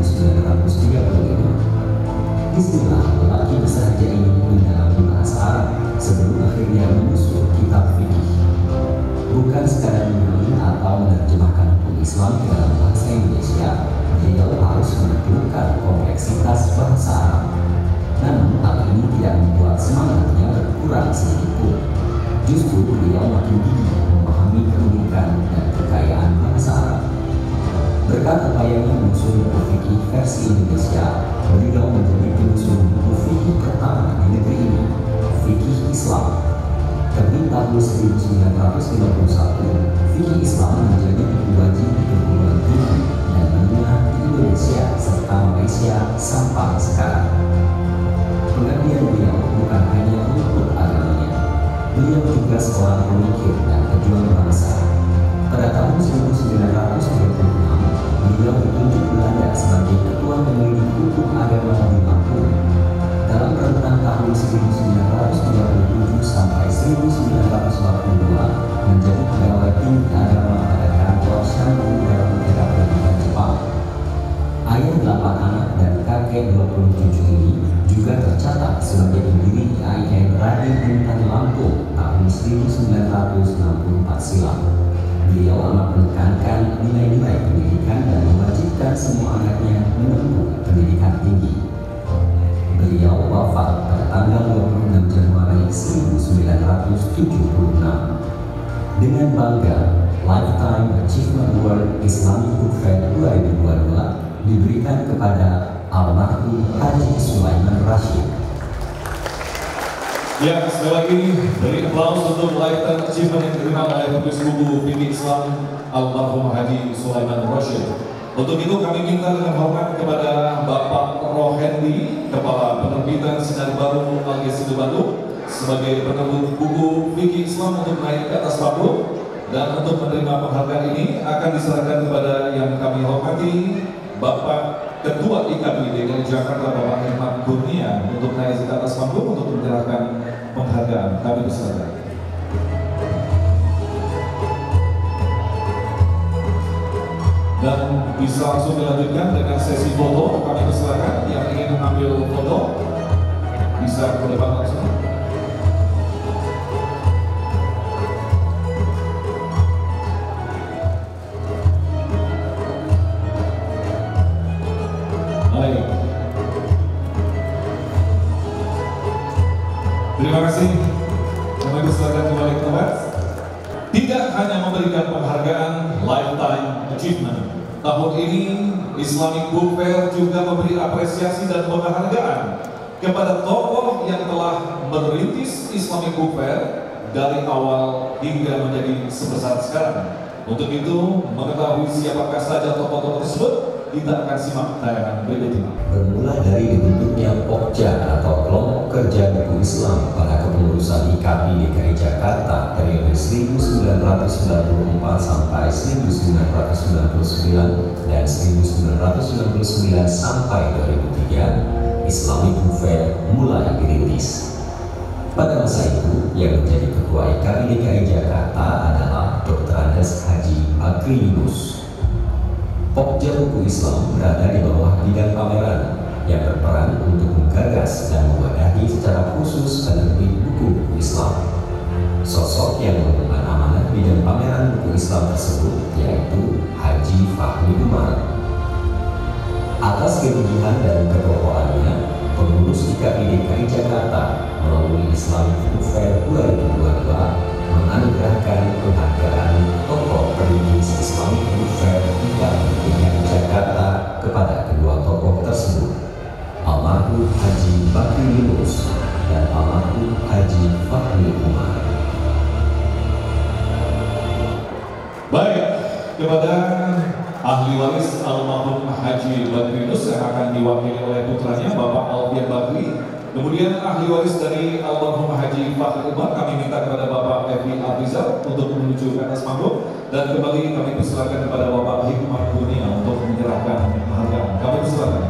1935. Istilah lelaki bersahaja ini mendalami bahasa Arab sebelum akhirnya menyusun kitab fikih. Bukan sekadar menulis atau menerjemahkan hukum Islam ke dalam bahasa Indonesia, beliau harus menemukan kompleksitas bahasa Arab. Namun hal ini tidak membuat semangatnya berkurang sedikit pun. Justru beliau makin gigih memahami keunikan dan kekayaan bahasa Arab. Berkat upayanya menyusun buku fikih versi Indonesia, beliau menjadi penyusun buku fikih pertama di negeri ini, fikih Islam. Terbit tahun 1951, fikih Islam menjadi buku wajib di perguruan tinggi dan menengah di Indonesia serta Malaysia sampai sekarang. Pengabdian beliau bukan hanya untuk agamanya, beliau juga seorang pemikir dan pejuang bangsa. Pada tahun 1936, beliau ditunjuk Belanda sebagai ketua penyelidik hukum agama di Lampung. Dalam rentang tahun 1937 sampai 1942 menjadi pegawai tinggi agama pada kantor Shantung dalam negara pendidikan Jepang. Ayah 8 anak dan kakek 27 ini juga tercatat sebagai pendiri IAIN Raden Intan Lampung tahun 1964 silam. Beliau amat menekankan nilai-nilai pendidikan dan mewajibkan semua anaknya menempuh pendidikan tinggi. Beliau wafat pada tanggal 26 Januari 1976. Dengan bangga, Lifetime Achievement Award Islamic Book Fair 2022 diberikan kepada almarhum Haji Sulaiman Rashid. Ya, sekali lagi beri aplaus untuk Lifetime Achievement yang diterima oleh penulis buku fikih Islam almarhum Haji Sulaiman Rashid. Untuk itu kami minta dengan hormat kepada Bapak Rohendi, Kepala Penerbitan Sinar Baru Al-Gesidu Bandung, sebagai penerbit buku fikih Islam untuk naik ke atas panggung, dan untuk menerima penghargaan ini akan diserahkan kepada yang kami hormati Bapak Ketua IKB DKI Jakarta Bapak Herman Kurnia untuk naik ke atas panggung untuk menyerahkan penghargaan. Kami persilakan. Dan bisa langsung dilanjutkan dengan sesi foto. Kami persilakan yang ingin mengambil foto bisa ke depan langsung. Baik. Terima kasih. Kami persilakan kembali ke tempat. Tidak hanya memberikan penghargaan Lifetime Achievement, tahun ini Islamic Book Fair juga memberi apresiasi dan penghargaan kepada tokoh yang telah merintis Islamic Book Fair dari awal hingga menjadi sebesar sekarang. Untuk itu, mengetahui siapakah saja tokoh-tokoh tersebut, kita akan simak tayangan berikut ini. Bermula dari dibentuknya Pokja atau Kelompok Kerja Buku Islam pada kepengurusan IKB DKI Jakarta periode 1994 sampai 1999 dan 1999 sampai 2003, Islamic Book Fair mulai dirintis. Pada masa itu, yang menjadi ketua IKB DKI Jakarta adalah Dr. Andes Haji Bakri Yunus. Pokja Buku Islam berada di bawah bidang pameran yang berperan untuk menggagas dan mewadahi secara khusus penerbit buku Islam. Sosok yang mengemban amanah bidang pameran buku Islam tersebut yaitu Haji Fahmi Umar. Atas kegigihan dan kekokohannya, pengurus IKP DKI Jakarta melalui Islamic Book Fair 2022 menganugerahkan penghargaan tokoh perintis Islamic Book Fair DKI Jakarta kepada kedua tokoh tersebut, almarhum Haji Bakri Yunus dan almarhum Haji Fahmi Umar. Baik, kepada ahli waris almarhum Haji Bakri Yunus yang akan diwakili oleh putranya Bapak Alfian Bakri. Kemudian ahli waris dari almarhum Haji Fahmi Umar kami minta kepada Bapak Evi Afrizal untuk menuju ke atas panggung, dan kembali kami persilakan kepada Bapak Hikmah Kurnia untuk menyerahkan penghargaan. Kami persilakan.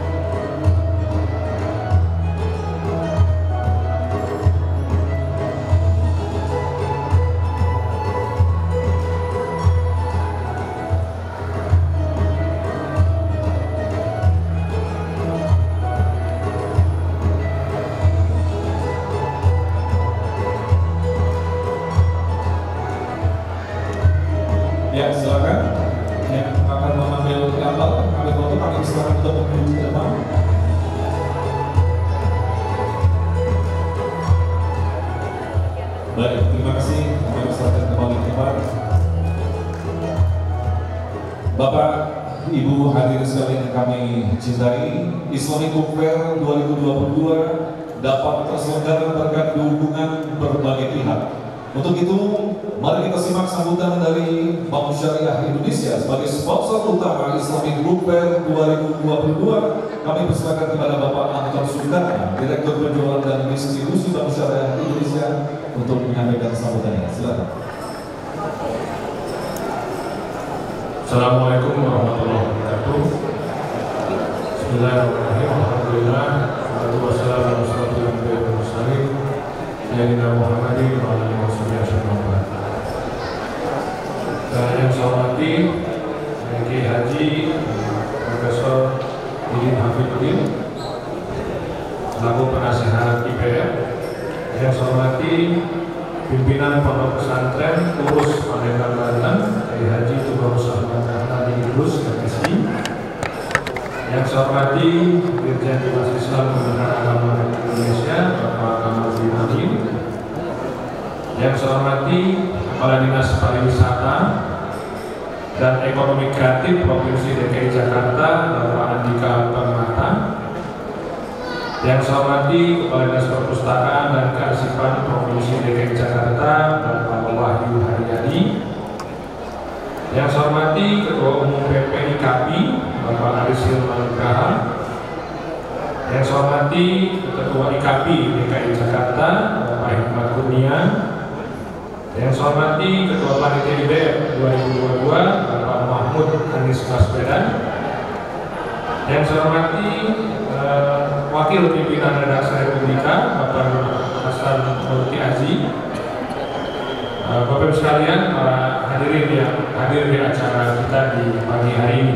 Ya, silakan. Yang akan mengambil gambar, kami foto, kami silakan untuk menuju ke depan. Baik, terima kasih. Kami silakan kembali ke depan. Bapak, Ibu hadirin sekalian yang kami cintai, Islamic Book Fair 2022 dapat terselenggara berkat dukungan berbagai pihak. Untuk itu, mari kita simak sambutan dari Bank Syariah Indonesia sebagai sponsor utama Islamic Book Fair 2022. Kami persilakan kepada Bapak Anton Sukarna, Direktur Penjualan dan Distribusi Bank Syariah Indonesia, untuk menyampaikan sambutannya. Silakan. Assalamualaikum warahmatullahi wabarakatuh. Bismillahirrahmanirrahim. Alhamdulillah. Wassalamualaikum warahmatullahi wabarakatuh. Sayyidina Muhammadin wa alihi wasallam. Yang saya hormati Kiai Haji Profesor Idin Hafiduddin selaku penasihat IPM. Yang saya hormati pimpinan Pondok Pesantren Urus Palembang Banten Kiai Haji Tubagus Ahmad Dahlan Idrus MSI. Yang saya hormati Dirjen Dinas Islam Kementerian Agama Indonesia Bapak Kamarudin Amin. Yang saya hormati Kepala Dinas Pariwisata dan Ekonomi Kreatif Provinsi DKI Jakarta Bapak Andika Permata. Yang saya hormati Kepala Dinas Perpustakaan dan Kearsipan Provinsi DKI Jakarta Bapak Wahyu Haryadi. Yang saya hormati Ketua Umum PPIKAPI Bapak Arisil Malukara. Yang saya hormati Ketua IKAPI DKI Jakarta Bapak Hikmat Kurnia. Yang saya hormati Ketua Panitia IBF 2022 Bapak Mahmud Anies Baswedan. Yang saya hormati Wakil Pimpinan Redaksi Republika Bapak Hasan Murti Aji. Bapak Ibu sekalian, para hadirin yang hadir di acara kita di pagi hari ini.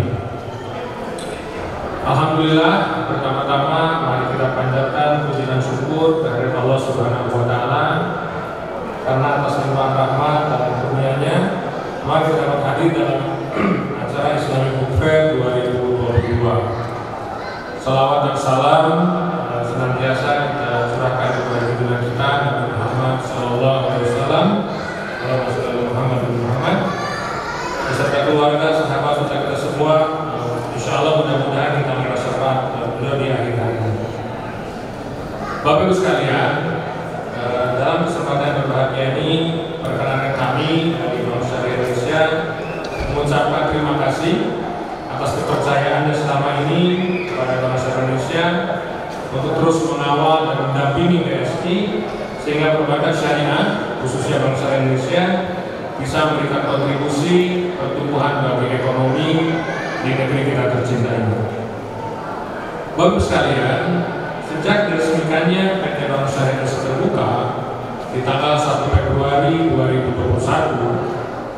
Alhamdulillah, pertama-tama mari kita panjatkan puji dan syukur kehadirat Allah Subhanahu wa taala karena atas limpahan rahmat dan karunia-Nya mari kita dapat hadir dalam acara Islamic Book Fair 2022. Salawat dan salam senantiasa kita curahkan kepada junjungan kita Nabi Muhammad sallallahu alaihi wasallam, Muhammad beserta keluarga, sahabat serta kita semua. Insya Allah mudah-mudahan kita merasakan beliau di akhir hayat. Bapak Ibu sekalian, dalam kesempatan berbahagia ini perkenankan kami dari Bank Syariah Indonesia mengucapkan terima kasih atas kepercayaannya selama ini kepada Bank Syariah Indonesia untuk terus mengawal dan mendampingi BSI sehingga perbankan syariah khususnya Bank Syariah Indonesia bisa memberikan kontribusi pertumbuhan bagi ekonomi di negeri kita tercinta ini. Bapak sekalian, sejak diresmikannya PT Bank Syariah Indonesia terbuka di tanggal 1 Februari 2021,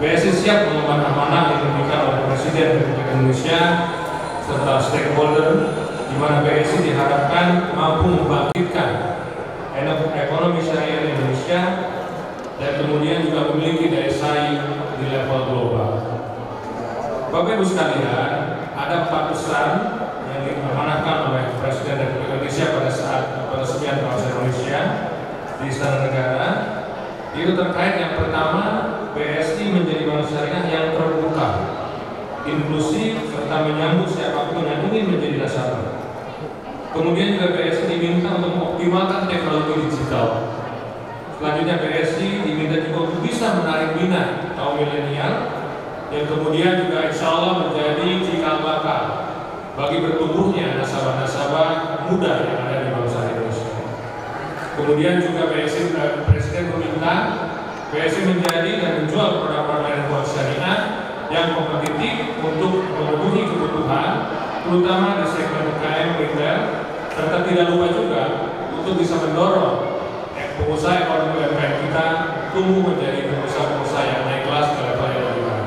BSI siap mengemban amanah yang diberikan oleh Presiden Republik Indonesia serta stakeholder, di mana BSI diharapkan mampu membangkitkan ekonomi syariah Indonesia dan kemudian juga memiliki daya saing di level global. Bapak Ibu sekalian, ada 4 pesan yang diamanahkan oleh Presiden Republik Indonesia pada saat peresmian Bangsa Indonesia di Istana Negara. Itu terkait yang pertama, BSI menjadi bank syariah yang terbuka, inklusif, serta menyambut siapapun yang ingin menjadi nasabah. Kemudian juga BSI diminta untuk mengoptimalkan teknologi digital. Selanjutnya BSI diminta juga untuk bisa menarik minat kaum milenial yang kemudian juga insya Allah menjadi cikal bakal bagi bertumbuhnya nasabah-nasabah muda yang ada di bangsa Indonesia. Kemudian juga Presiden meminta BSI menjadi dan menjual produk-produk layanan keuangan syariah yang kompetitif untuk memenuhi kebutuhan, terutama di segmen UKM retail, serta tidak lupa juga untuk bisa mendorong pengusaha ekonomi UMKM kita tumbuh menjadi pengusaha-pengusaha yang naik kelas ke level yang lebih baik.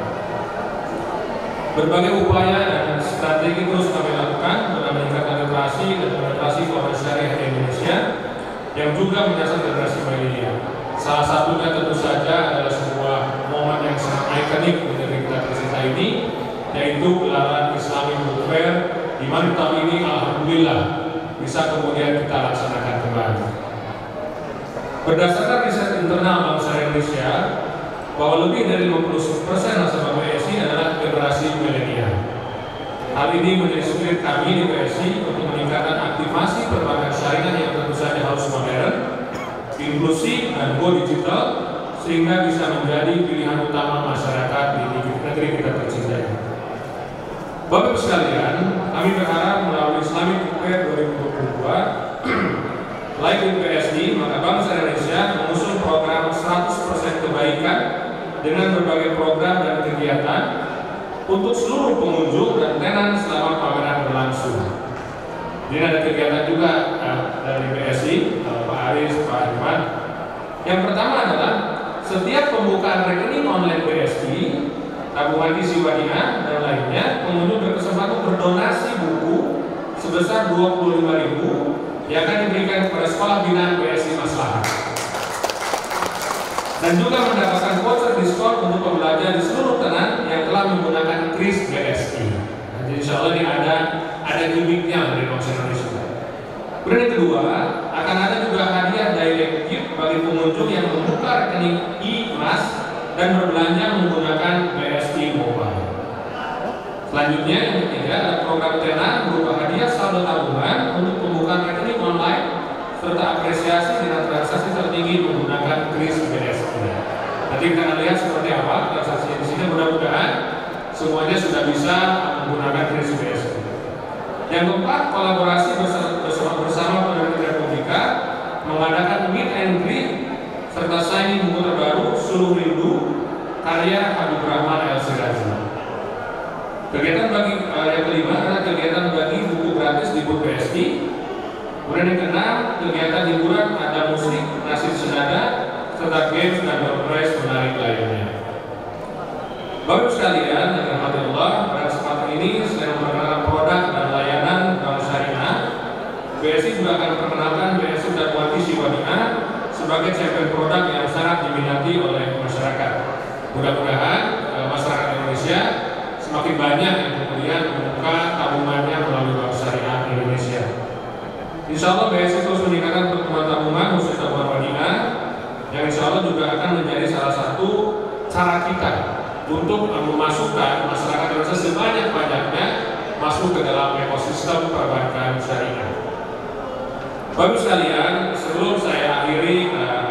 Berbagai upaya dan strategi terus kami lakukan dalam meningkatkan literasi dan penetrasi keuangan syariah di Indonesia yang juga menyasar generasi milenial. Salah satunya tentu saja adalah sebuah momen yang sangat ikonik di negeri kita tercinta ini, yaitu gelaran Islamic Book Fair, di mana tahun ini alhamdulillah bisa kemudian kita laksanakan kembali. Berdasarkan riset internal Bank Syariah Indonesia, bahwa lebih dari 50% nasabah BSI adalah generasi milenial. Hal ini menjadi sulit kami di BSI untuk meningkatkan aktivasi perbankan syariah yang tentu saja harus modern, inklusif, dan go digital, sehingga bisa menjadi pilihan utama masyarakat di negeri kita tercinta. Bapak Ibu sekalian, kami berharap melalui Islamic Book Fair 2022 Like di BSI, maka Bank Syariah Indonesia mengusung program 100% kebaikan dengan berbagai program dan kegiatan untuk seluruh pengunjung dan tenan selama pameran berlangsung. Jadi ada kegiatan juga dari BSI, Pak Aris, Pak Iman. Yang pertama adalah setiap pembukaan rekening online BSI, tabungan isi Wadina dan lainnya, pengunjung berkesempatan berdonasi buku sebesar 25.000 yang akan diberikan kepada sekolah binaan BSI Maslahah, dan juga mendapatkan voucher diskon untuk pembelajar di seluruh tenan yang telah menggunakan kris BSI. Jadi insya Allah ini ada gimmicknya dari Bank Indonesia. Kemudian yang kedua, akan ada juga hadiah direct gift bagi pengunjung yang membuka rekening e-mas dan berbelanja menggunakan BSI Mobile. Selanjutnya yang ketiga ada program tenan berupa hadiah saldo tabungan untuk pembukaan rekening online serta apresiasi dengan transaksi tertinggi menggunakan kris BSI. Nanti kita akan lihat seperti apa transaksi di sini. Mudah-mudahan semuanya sudah bisa menggunakan kris BSI. Yang keempat, kolaborasi bersama penerbit Republika mengadakan meet and greet serta signing buku terbaru Suluh Rindu karya Habib Rahman El Sirazi. Kegiatan yang kelima adalah kegiatan bagi buku gratis di Booth BSI. Kemudian yang keenam, kegiatan hiburan ada musik, nasib senada, serta games dan door prize menarik lainnya. Bapak sekalian yang dirahmati Allah, pada kesempatan ini selain memperkenalkan produk dan layanan bank syariah, BSI juga akan memperkenalkan BSI Tabungan Isi Wadina sebagai champion produk yang sangat diminati oleh masyarakat. Mudah-mudahan masyarakat Indonesia semakin banyak yang kemudian membuka tabungannya melalui Bank Syariah Indonesia. Insya Allah BSI terus meningkatkan pertumbuhan tabungan khusus tabungan Wadina, yang insya Allah juga akan menjadi salah satu cara kita untuk memasukkan masyarakat Indonesia sebanyak-banyaknya masuk ke dalam ekosistem perbankan syariah. Bapak sekalian, sebelum saya akhiri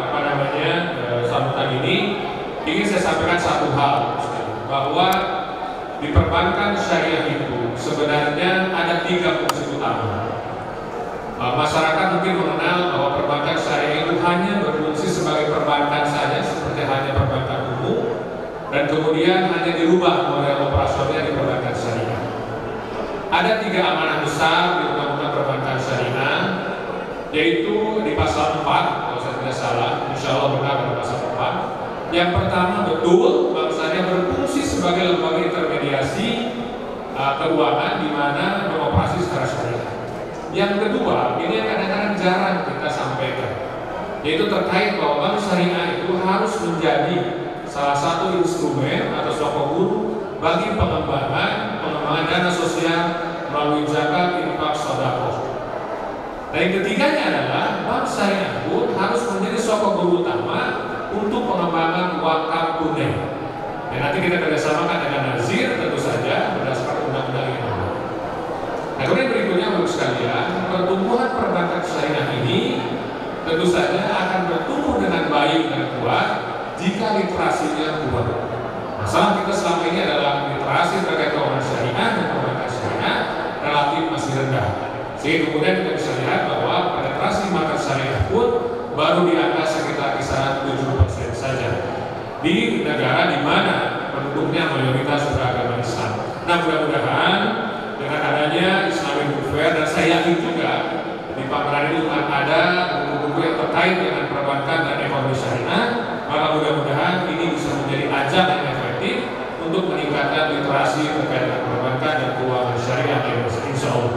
sambutan ini, ingin saya sampaikan satu hal, bahwa di perbankan syariah itu sebenarnya ada 3 fungsi utama. Masyarakat mungkin mengenal bahwa perbankan syariah itu hanya berfungsi sebagai perbankan saja, seperti hanya perbankan umum, dan kemudian hanya dirubah model operasionalnya di perbankan syariah. Ada 3 amanah besar di undang-undang perbankan syariah, yaitu di pasal 4, kalau saya tidak salah, insya Allah benar pada pasal 4. Yang pertama, betul Bank Syariah hanya berfungsi sebagai lembaga intermediasi keuangan di mana beroperasi secara syariah. Yang kedua, ini yang kadang-kadang jarang kita sampaikan, yaitu terkait bahwa bank syariah itu harus menjadi salah satu instrumen atau sokoguru bagi pengembangan dana sosial melalui zakat, infak, sedekah. Dan yang ketiganya adalah bank syariah pun harus menjadi sokoguru utama untuk pengembangan wakaf tunai. Dan nanti kita kerjasamakan dengan Nazir tentu saja berdasarkan undang-undang yang ada. Nah, kemudian berikutnya untuk sekalian, pertumbuhan perbankan syariah ini tentu saja akan bertumbuh dengan baik dan kuat jika literasinya kuat. Masalah kita selama ini adalah literasi terkait keuangan syariah dan perbankan syariah relatif masih rendah. Sehingga kemudian kita bisa lihat bahwa penetrasi market syariah pun baru di angka sekitar kisaran 7% saja di negara di mana penduduknya mayoritas beragama Islam. Nah, mudah-mudahan dengan adanya Islamic Book Fair, dan saya yakin juga di pameran itu akan ada buku-buku yang terkait dengan perbankan dan ekonomi syariah, maka mudah-mudahan ini bisa menjadi ajang yang efektif untuk meningkatkan literasi terkait dengan perbankan dan keuangan syariah di Indonesia, insya Allah.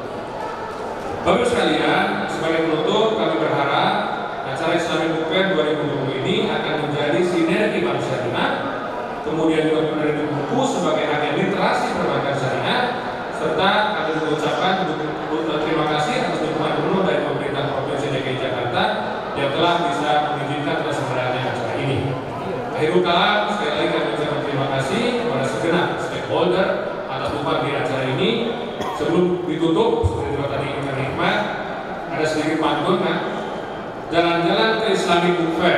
Bapak sekalian, sebagai penutup kami berharap acara Islamic Book Fair 2020 ini akan menjadi sinergi bank syariah, kemudian juga menerima buku sebagai agen literasi perbankan syariah, serta kami mengucapkan terima kasih atas dukungan penuh dari pemerintah Provinsi DKI Jakarta yang telah bisa mengizinkan terselenggaranya acara ini. Akhirul kalam, sekali lagi kami ucapkan terima kasih kepada segenap stakeholder atas tumpah di acara ini. Sebelum ditutup, seperti juga tadi Ikan Hikmat, ada sedikit pantun kan? Jalan-jalan ke Islamic Book Fair,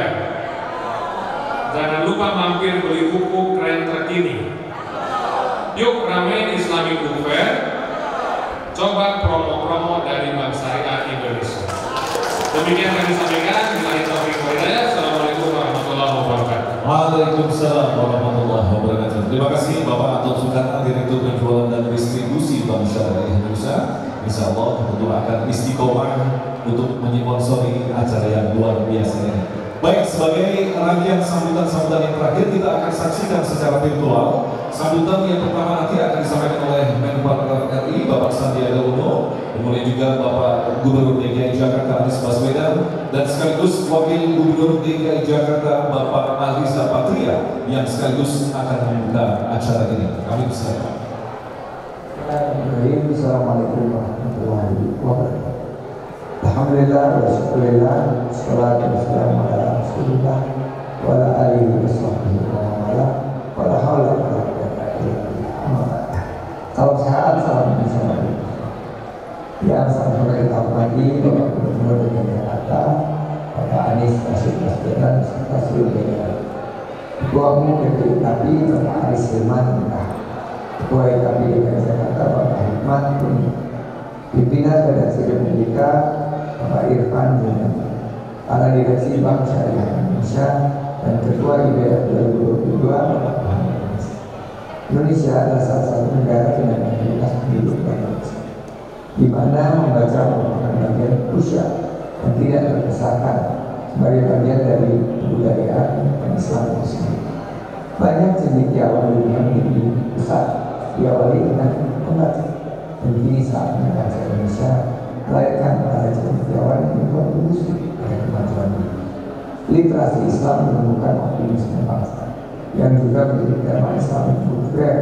jangan lupa mampir beli buku keren terkini. Yuk ramein Islamic Book Fair, coba promo-promo dari Bank Syariah Indonesia. Demikian kami sampaikan. Assalamualaikum warahmatullahi wabarakatuh. Waalaikumsalam warahmatullahi wabarakatuh. Terima kasih Bapak Anton Soekarno, Direktur Penjualan dan Distribusi Bank Syariah Indonesia. Insya Allah tentu akan istiqomah untuk menyponsori acara yang luar biasa ini. Baik, sebagai rangkaian sambutan-sambutan yang terakhir, kita akan saksikan secara virtual. Sambutan yang pertama nanti akan disampaikan oleh Menparekraf RI Bapak Sandiaga Uno, kemudian juga Bapak Gubernur DKI Jakarta Anies Baswedan, dan sekaligus Wakil Gubernur DKI Jakarta Bapak Alisa Patria yang sekaligus akan membuka acara ini. Kami persilakan. Assalamualaikum warahmatullahi wabarakatuh. Alhamdulillah wa syukurillah, salatu wassalamu ala rasulillah wa ala alihi wa sahbihi wa ala wa la hawla wa la quwwata illa billah. Salam sehat, salam bersama. Yang saya berterima kasih Bapak Gubernur DKI Jakarta, Bapak Anies Baswedan serta seluruh jajaran. Ketua Umum DPI Bapak Aris Hilman, Ketua DPI DKI Jakarta Bapak Hikmat, pimpinan Federasi Republika Bapak Irfan, para direksi Bank Syariah Indonesia, dan Ketua IBF 2022 Bapak Muhammad. Indonesia adalah salah satu negara dengan mayoritas penduduk Indonesia, di mana membaca merupakan bagian krusial dan tidak terpisahkan sebagai bagian dari kebudayaan dan Islam itu sendiri. Banyak cendekiawan dunia menjadi besar diawali dengan membaca, dan kini saatnya bangsa Indonesia melahirkan para cendekiawan yang berkontribusi pada kemajuan ini. Literasi Islam menemukan optimisme bangsa yang juga menjadi tema Islamic Book Fair.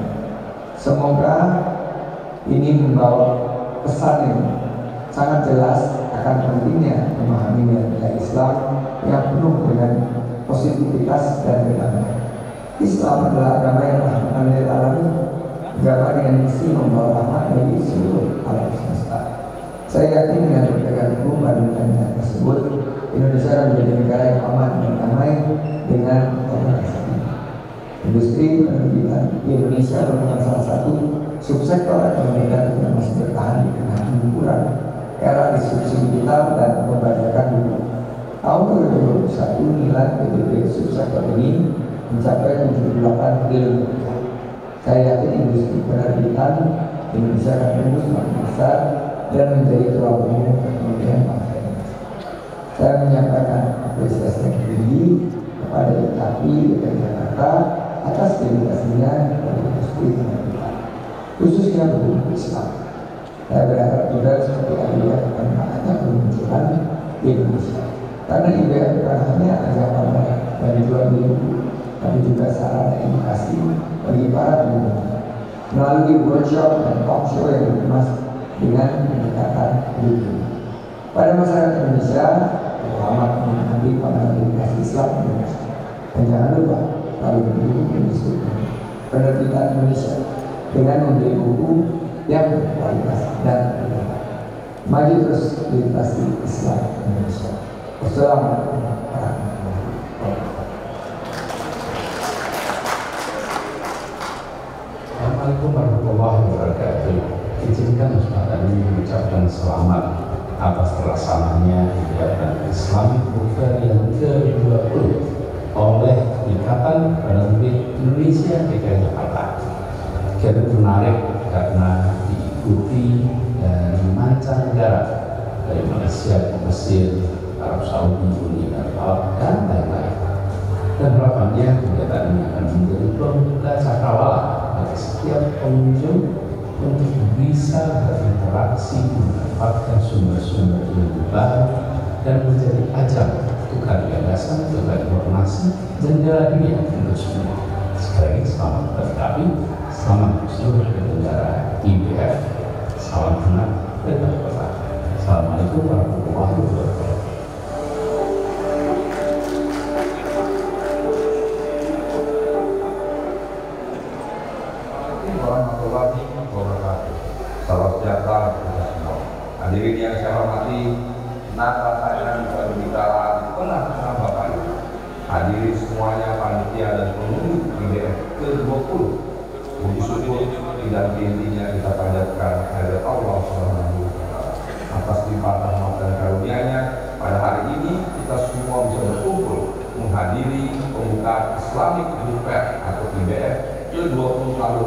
Semoga ini membawa pesan yang sangat jelas akan pentingnya memahami nilai Islam yang penuh dengan positivitas dan kedamaian. Islam adalah agama yang rahmatan lil alamin, agama dengan misi membawa rahmat bagi seluruh alam semesta. Saya yakin dengan berpegang teguh pada nilai tersebut, Indonesia akan menjadi negara yang aman dan damai dengan organisasi. Industri penerbitan di Indonesia merupakan salah satu subsektor ekonomi yang masih bertahan di tengah pengguguran era disrupsi digital dan pembajakan dunia. Tahun 2021 nilai PDB subsektor ini mencapai 78 triliun rupiah. Saya yakin industri penerbitan Indonesia akan tumbuh semakin besar dan menjadi tulang punggung perekonomian bangsa Indonesia. Saya menyampaikan apresiasi yang tinggi kepada DKI DKI Jakarta atas dedikasinya kepada industri kita, khususnya berhubung Islam. Saya berharap juga seperti IBF akan banyak bermunculan di Indonesia. Karena IBF bukan hanya ajang pamer bagi jual beli, tapi juga sarana edukasi bagi para pengguna melalui workshop dan talk show yang dikemas dengan pendekatan hidup. Pada masyarakat Indonesia, selamat menikmati pameran edukasi Islam Indonesia. Dan jangan lupa selalu mendukung industri penerbitan Indonesia dengan membeli buku yang berkualitas dan bermanfaat. Maju terus literasi Islam Indonesia. Wassalamualaikum warahmatullahi wabarakatuh. Assalamualaikum warahmatullahi wabarakatuh. Izinkan Ustaz tadi mengucapkan selamat atas terlaksananya kegiatan Islamic Book Fair yang ke-20 oleh Ikatan Penerbit Indonesia DKI Jakarta. Kegiatan menarik karena diikuti dari mancanegara, dari Malaysia, Mesir, Arab Saudi, Uni Emirat, dan lain-lain. Dan harapannya kegiatan ini akan menjadi pembuka cakrawala bagi setiap pengunjung untuk bisa berinteraksi, memanfaatkan sumber-sumber ilmu baru dan menjadi ajang tukar gagasan, tukar informasi, jendela dunia untuk semua. Sekali lagi selamat berkabung, selamat seluruh penyelenggara IBF, salam kenal dan berkata. Assalamualaikum warahmatullahi wabarakatuh. Warahmatullahi wabarakatuh. Salam sejahtera untuk semua. Hadirin yang saya hormati, nata saya bisa berbicara di tengah-tengah Bapak Ibu. Hadirin semuanya, panitia dan pengunjung IBF ke-20. Puji syukur dan intinya kita panjatkan kehadirat Allah Subhanahu wa Ta'ala atas limpahan rahmat dan karunia-Nya. Pada hari ini kita semua bisa berkumpul menghadiri pembukaan Islamic Book Fair atau IBF ke-20 tahun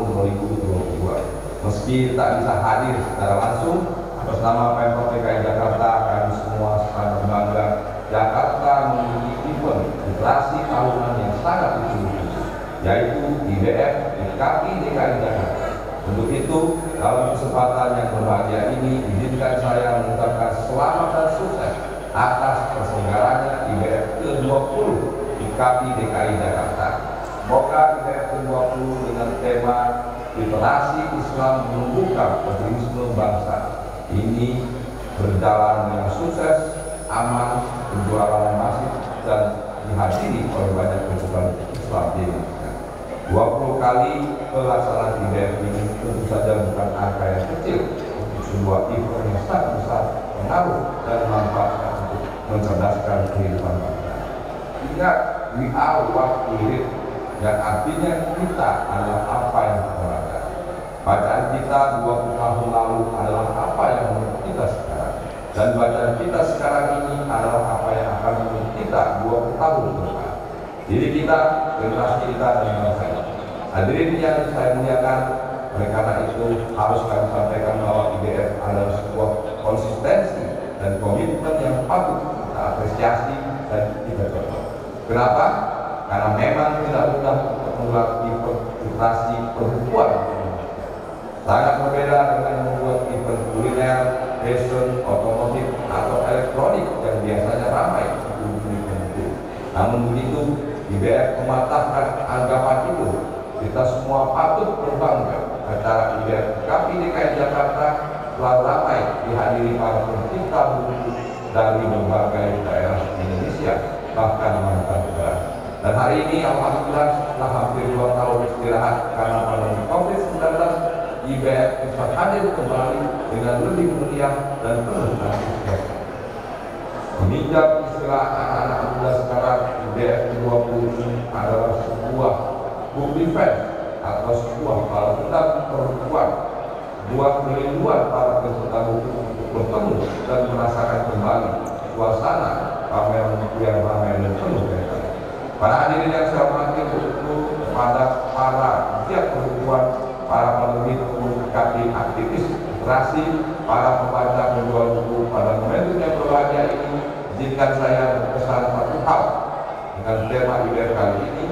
2022. Meski tak bisa hadir secara langsung, atas nama Pemprov DKI Jakarta, kami semua sangat bangga Jakarta memiliki event literasi tahunan yang sangat lucu, yaitu IBF IKAPI DKI Jakarta. Untuk itu, dalam kesempatan yang berbahagia ini, izinkan saya mengucapkan selamat dan sukses atas terselenggaranya IBF ke-20 IKAPI DKI Jakarta. Semoga IBF ke-20 dengan tema literasi Islam menumbuhkan optimisme bangsa ini berjalan dengan sukses, aman, penjualan masif, dan dihadiri oleh banyak kehidupan Islam di Indonesia. 20 kali pelaksanaan IBF ini tentu saja bukan angka yang kecil untuk sebuah event yang sangat besar pengaruh dan manfaat untuk mencerdaskan kehidupan bangsa. Ingat, we are what we read, dan artinya kita adalah apa yang kita baca. Bacaan kita 20 tahun lalu adalah apa yang menurut kita sekarang, dan bacaan kita sekarang ini adalah apa yang akan menurut kita 20 tahun ke depan. Diri kita, generasi kita, dan bangsa ini. Hadirin yang saya muliakan, oleh karena itu harus kami sampaikan bahwa IBF adalah sebuah konsistensi dan komitmen yang patut kita apresiasi dan kita contoh. Kenapa? Karena memang tidak mudah untuk membuat event literasi perempuan. Sangat berbeda dengan membuat event kuliner, fashion, otomotif, atau elektronik yang biasanya ramai di dunia itu. Namun begitu, IBF mematahkan anggapan itu. Kita semua patut berbangga acara IBF IKAPI DKI Jakarta telah ramai dihadiri para pencipta buku dari berbagai daerah di Indonesia, bahkan mancanegara. Dan hari ini alhamdulillah setelah hampir 2 tahun istirahat karena pandemi COVID-19, IBF bisa hadir kembali dengan lebih meriah dan penuh antusias. Meminjam istilah anak-anak muda sekarang, IBF ke-20 ini adalah sebuah book event atau sebuah balap perempuan, buat kerinduan para peserta buku untuk bertemu dan merasakan kembali suasana pameran buku yang ramai dan penuh kaitan. Para hadirin yang saya hormati, untuk kepada para giat perempuan, para penerbit buku IKAPI, aktivis literasi, para pembaca penjual buku, pada momentum yang berbahagia ini, izinkan saya berpesan satu hal dengan tema IBF kali ini,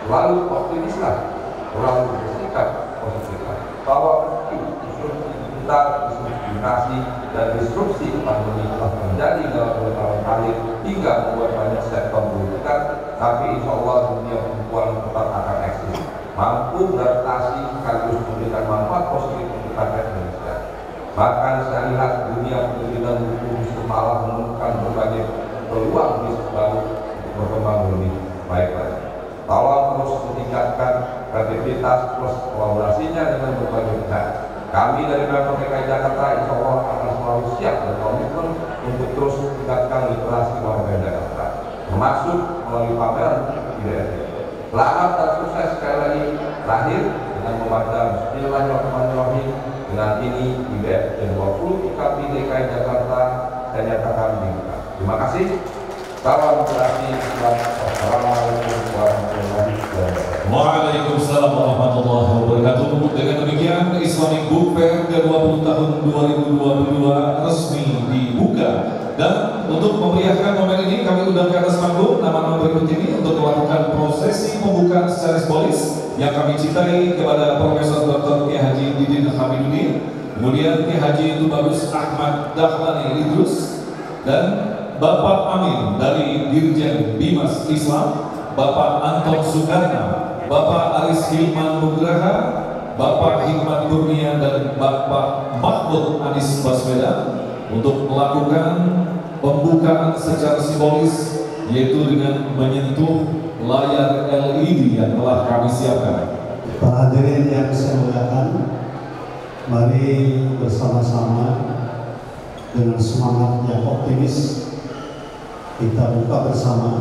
selalu optimislah, selalu bersikap positif bahwa instruksi kita, instruksi dinasti dan disrupsi pandemi telah terjadi dalam beberapa tahun terakhir hingga membuat banyak sektor merugikan, tapi insya Allah dunia perempuan tetap akan eksis, mampu beradaptasi sekaligus memberikan manfaat positif untuk rakyat Indonesia. Bahkan saya lihat dunia pendidikan hukum malah menemukan berbagai peluang bisnis baru untuk berkembang lebih baik lagi. Tolong terus meningkatkan kreativitas plus kolaborasinya dengan berbagai pihak. Kami dari Pemprov DKI Jakarta insya Allah akan selalu siap dan komitmen untuk terus meningkatkan literasi warga Jakarta, termasuk melalui pameran IBF. Selamat dan sukses sekali lagi. Terakhir dengan membaca Bismillahirrahmanirrahim. Dengan ini IBF ke-20 IKP DKI Jakarta saya nyatakan dibuka. Terima kasih. Salam literasi Islam. Wassalamualaikum warahmatullahi wabarakatuh. Waalaikumsalam warahmatullahi wabarakatuh. Dengan demikian Islamic Book Fair ke-20 tahun 2022 resmi dibuka. Dan untuk memeriahkan momen ini kami undang ke atas panggung nama-nama berikut ini untuk melakukan prosesi pembukaan secara simbolis yang kami cintai kepada Profesor Dr. Kiai Haji Didin Hamiduddin, kemudian Kiai Haji Tubagus Ahmad Dahlan Idrus, dan Bapak Amin dari Dirjen Bimas Islam, Bapak Anton Sukarna, Bapak Aris Hilman Nugraha, Bapak Hikmat Kurnia, dan Bapak Mahmud Anies Baswedan untuk melakukan pembukaan secara simbolis, yaitu dengan menyentuh layar LED yang telah kami siapkan. Para hadirin yang saya muliakan, mari bersama-sama dengan semangat yang optimis kita buka bersama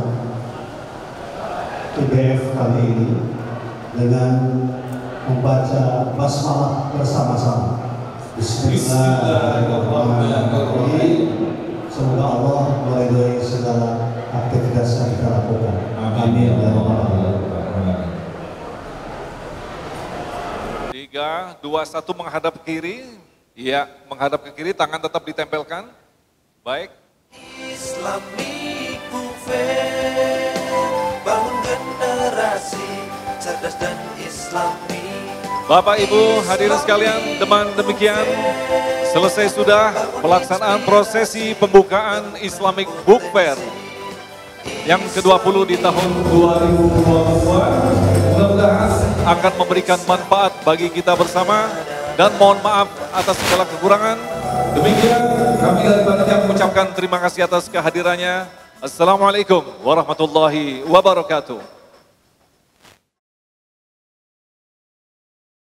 IBF kali ini dengan membaca basmalah bersama-sama. Bismillahirrahmanirrahim. Semoga Allah meridhai segala aktivitas yang kita lakukan. Amin ya rabbal alamin. 3, 2, 1 menghadap ke kiri. Ya, menghadap ke kiri, tangan tetap ditempelkan. Baik. Islamic Book Fair, bangun generasi cerdas dan Islami. Bapak Ibu hadirin sekalian, dengan demikian selesai sudah pelaksanaan prosesi pembukaan Islamic Book Fair yang ke-20 di tahun 2022. Mudah-mudahan akan memberikan manfaat bagi kita bersama, dan mohon maaf atas segala kekurangan. Demikian kami dari panitia mengucapkan terima kasih atas kehadirannya. Assalamualaikum warahmatullahi wabarakatuh.